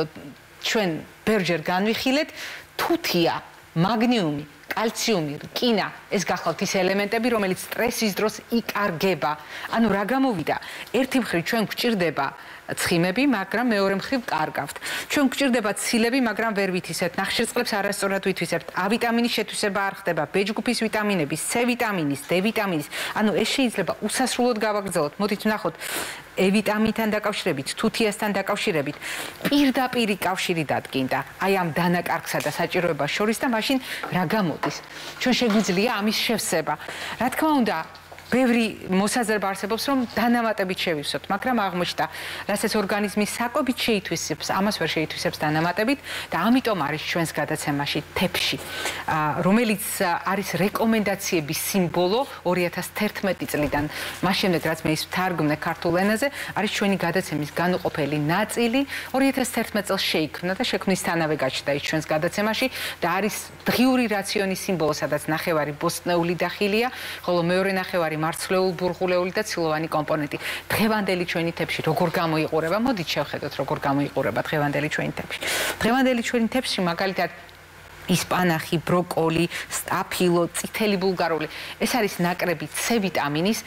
ჩვენ ბევრჯერ განვიხილეთ, თუთია, მაგნიუმი, კალციუმი, რკინა, ეს გახლავთ ის ელემენტები, რომელიც სტრესის დროს იკარგება. ანუ რა გამოვიდა? ერთი მხრივ ჩვენ გვჭირდება ცხიმები, მაგრამ მეორე მხრივ კარგავთ. ჩვენ გვჭირდება ცილები, მაგრამ ვერ ვითვისებთ. ნახშირწყლებს არასწორად ვითვისებთ. A ვიტამინის შეთვისება არ ხდება, B ჯგუფის ვიტამინების, C ვიტამინის, D ვიტამინის. ანუ ეს შეიძლება უსასრულოდ გავაგრძელოთ. მოდით ვნახოთ E ვიტამინთან დაკავშირებით, თუთიასთან დაკავშირებით პირდაპირი კავშირი დადგინდა აი ამ დანაკარგსა და საჭიროებას შორის და მაშინ რა გამოდის? ჩვენ შეგვიძლია ამის შევსება. რა თქმა უნდა, ბევრი მოსაზრება არსებობს, რომ დანამატებით შევივსოთ, მაგრამ აღმოჩნდა, რასაც ორგანიზმი საკვებით შეითვისებს, ამას ვერ შეითვისებს დანამატებით და ამიტომ არის ჩვენს გადაცემაში თეფში, რომელიც არის რეკომენდაციების სიმბოლო ორი ათას თერთმეტი წლიდან. მას შემდეგ, რაც მე ის ვთარგმნე ქართულ ენაზე, არის ჩვენი გადაცემის განუყოფელი ნაწილი. ორი ათას თერთმეტ წელს შეიქმნა და შექმნისთანავე გაჩნდა ის ჩვენს გადაცემაში და არის დღიური რაციონის სიმბოლო, სადაც ნახევარი ბოსტნეული და ხილია, ხოლო მეორე ნახევარი მარცვლეულ, ბურღულეული და ცილოვანი კომპონენტი. დღევანდელი ჩვენი თეფში როგორ გამოიყურება? მოდით შევხედოთ, როგორ გამოიყურება დღევანდელი ჩვენი თეფში. დღევანდელი ჩვენი თეფში მაგალითად ისპანახი, ბროკოლი, სტაფილო, წითელი ბულგარული. ეს არის ნაკრები C ვიტამინის,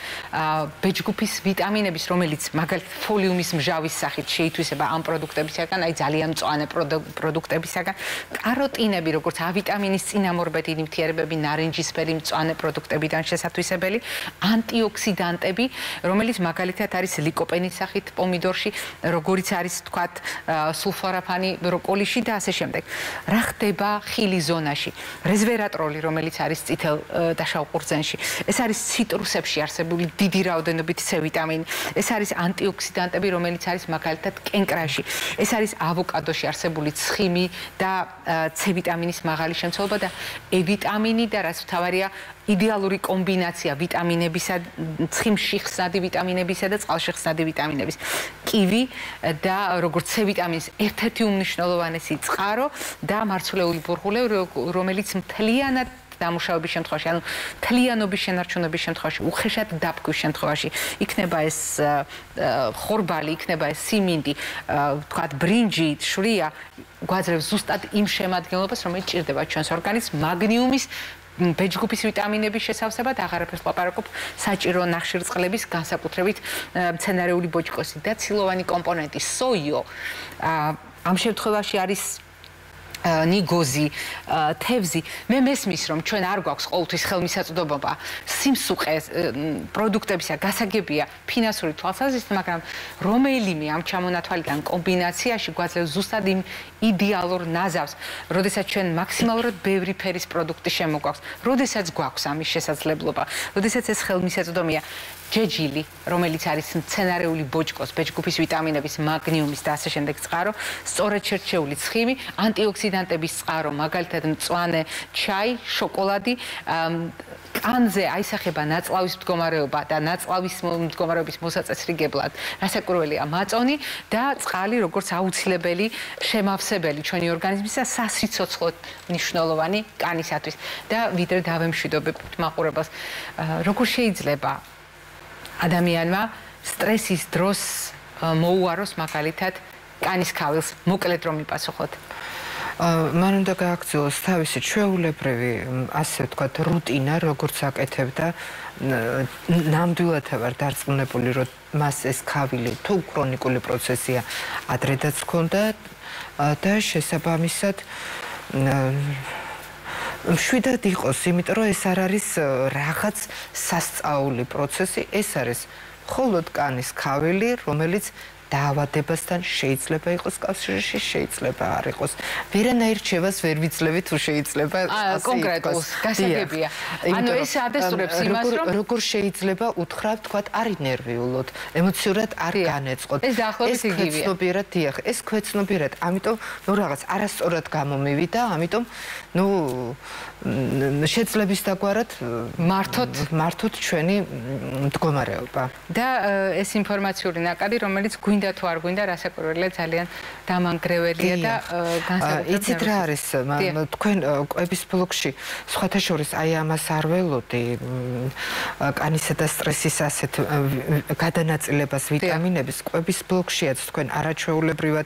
B ჯგუფის ვიტამინების, რომელიც მაგალითად ფოლიუმის მჟავის სახით შეითვისება ამ პროდუქტებისაგან, აი ძალიან მწვანე პროდუქტებისაგან. კაროტინები, როგორც A ვიტამინის წინამორბედი ნივთიერებები, ნარინჯისფერი მწვანე პროდუქტებიდან შესათვისებელი, ანტიოქსიდანტები, რომელიც მაგალითად არის ლიკოპენის სახით პომიდორში, როგორიც არის თქვათ სულფორაფანი ბროკოლიში და ასე შემდეგ. რა ხდება ხილი ზონაში, რეზვერატროლი, რომელიც არის წითელ და შავ ყურძენში. ეს არის ციტრუსებში არსებული დიდი რაოდენობით C ვიტამინი. ეს არის ანტიოქსიდანტები, რომელიც არის მაგალითად კენკრაში. ეს არის ავოკადოში არსებული ცხიმი და C ვიტამინის მაღალი შემცველობა და E ვიტამინი და რაც მთავარია, იდეალური კომბინაცია ვიტამინებისა, ცხიმში ხსნადი ვიტამინებისა და წყალში ხსნადი ვიტამინების. კივი და როგორც C ვიტამინის ერთ-ერთი უმნიშვნელოვანესი წყარო და მარცვლეული ბურღულე, რომელიც მთლიანად დამუშავების შემთხვევაში, ანუ მთლიანობის შენარჩუნების შემთხვევაში, უხეშად დაფქვის შემთხვევაში, იქნება ეს ხორბალი, იქნება ეს სიმინდი, თქვათ ბრინჯი, შვრია, გვაძლევს ზუსტად იმ შემადგენლობას, რომელიც ჭირდება ჩვენს ორგანიზმს, მაგნიუმის B ჯგუფის ვიტამინების შესავსებად, აღარაფერს ლაპარაკობ, საჭირო ნახშირწყლების, განსაკუთრებით მცენარეული ბოჭკოსი და ცილოვანი კომპონენტი, სოიო. ამ შემთხვევაში არის ნიგოზი, თევზი. მე მესმის, რომ ჩვენ არ გვაქვს ყოველთვის ხელმისაწვდომობა სიმსუყე პროდუქტებისა გასაგებია ფინანსური თვალსაზრისით, მაგრამ რომელიმე ამ ჩამონათვალიდან კომბინაციაში გვაძლევს ზუსტად იმ იდეალურ ნაზავს, როდესაც ჩვენ მაქსიმალურად ბევრი ფერის პროდუქტი შემოგვაქვს, როდესაც გვაქვს ამის შესაძლებლობა, როდესაც ეს ხელმისაწვდომია. ჯეჯილი, რომელიც არის მცენარეული ბოჭკოს, ბეჭდგუფის ვიტამინების, მაგნიუმის და ასე შემდეგ წყარო, სწორედ შერჩეული ცხიმი, ანტიოქსიდანტების წყარო, მაგალითად მწვანე ჩაი, შოკოლადი, კანზე აისახება ნაწლავის მდგომარეობა და ნაწლავის მდგომარეობის მოსაწესრიგებლად რასაკვირველია მაწონი და წყალი როგორც აუცილებელი შემავსებელი ჩვენი ორგანიზმის და სასიცოცხლოდ მნიშვნელოვანი კანისათვის და ვიდრე დავემშვიდობებთ მაყურებელს როგორ შეიძლება ადამიანმა სტრესის დროს მოუაროს მაგალითად კანის ქავილს მოკლედ რომ მიპასუხოთ მან უნდა გააქციოს თავისი ჩვეულებრივი ასე ვთქვათ რუტინა როგორც აკეთებდა ნამდვილად ვარ დარწმუნებული რომ მას ეს ქავილი თუ ქრონიკული პროცესია ადრედაც ჰქონდა და შესაბამისად მშვიდად იყოს იმიტომ რომ ეს არ არის რაღაც სასწაული პროცესი ეს არის მხოლოდ კანის ქავილი რომელიც დაავადებასთან შეიძლება იყოს კავშირში, შეიძლება არ იყოს. ვერანაირ რჩევას ვერ ვიძლევი თუ შეიძლება ასე კონკრეტულს გასაგებია. ანუ ეს ადასტურებს იმას, რომ როგორ შეიძლება უთხრა, თქვათ, არის ნერვიულოდ, ემოციურად არ განეწყოთ. ეს დაახლოებით იგივეა. ეს ქვეცნობიერად, დიახ, ეს ქვეცნობიერად, ამიტომ ნუ რაღაც არასწორად გამომივიდა, ამიტომ ნუ შეძლების დაგვარად მართოთ მართოთ ჩვენი მდგომარეობა. და ეს ინფორმაციული ნაკადი, რომელიც გვინდა თუ არ გვინდა, რასაკვირველია ძალიან დამანგრეველია და განსაკუთრებით იცით რა არის თქვენ კვების ბლოგში სხვათა შორის აი ამას არ ველოდი კანისა და სტრესის ასეთ გადანაწილებას ვიტამინების კვების ბლოგშიაც თქვენ არაჩვეულებრივად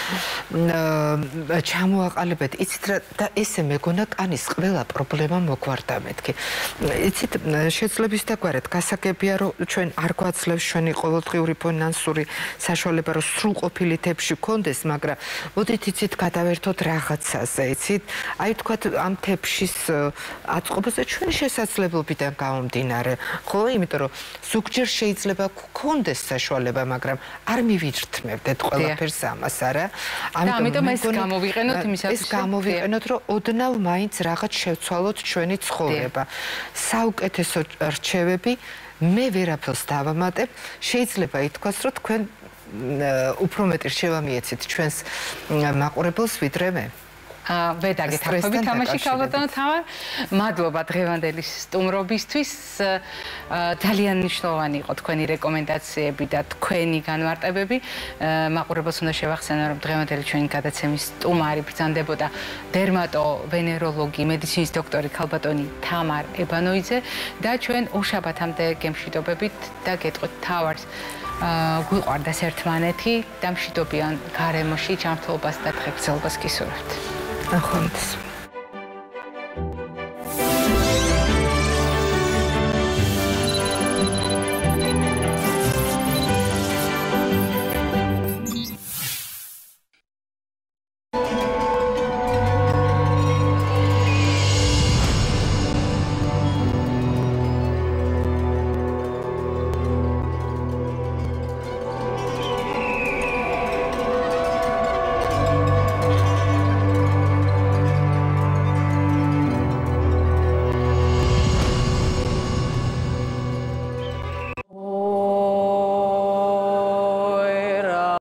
ჩამოაყალიბეთ იცით რა და ესე მეგონა კანის ყველა პრობლემა მოგვარდა მეთქი იცით შეძლების დაგვარად გასაგებია რომ ჩვენ არ გვაძლევს ჩვენი ყოველდღიური ფინანსური საშუალება რომ სრულყოფილი თებში გქონდეს მაგრამ მოდით იცით გადავერთოთ რაღაცაზე იცით აი თქვათ ამ თებშის აწყობაზე ჩვენი შესაძლებლობიდან გამომდინარე ხო იმიტომ რომ ზოგჯერ შეიძლება გქონდეს საშუალება მაგრამ არ მივირთმევდეთ ყველაფერს ამას არა ამიტომ ეს გამოვიყენოთ იმისათვის ეს გამოვიყენოთ რომ ოდნავ მაინც რაღაც შევცვალოთ ჩვენი ცხოვრება საუკეთესო რჩევები მე ვერაფერს დავამატებ შეიძლება ითქვას რომ თქვენ უფრო მეტი რჩევა მიეცით ჩვენს მაყურებელს ვიდრე მე აა ვედაგეთ ახლა თამაში ქალბატონო თამარ მადლობა დღევანდელი სტუმრობისთვის ძალიან მნიშვნელოვანი იყო თქვენი რეკომენდაციები და თქვენი განმარტებები მაყურებელს უნდა შევახსენო რომ დღევანდელი ჩვენი გადაცემის სტუმარი ბრძანდებოდა დერმატოვენეროლოგი მედიცინის დოქტორი ქალბატონი თამარ ებანოიძე და ჩვენ უშაბათამდე გემშვიდობებით და გეტყვით თავს გვიყვარდას ერთმანეთი და მშვიდობიან გარემოში ჯანმრთელობას და დღეგრძელობას გისურვებთ. ახონდეს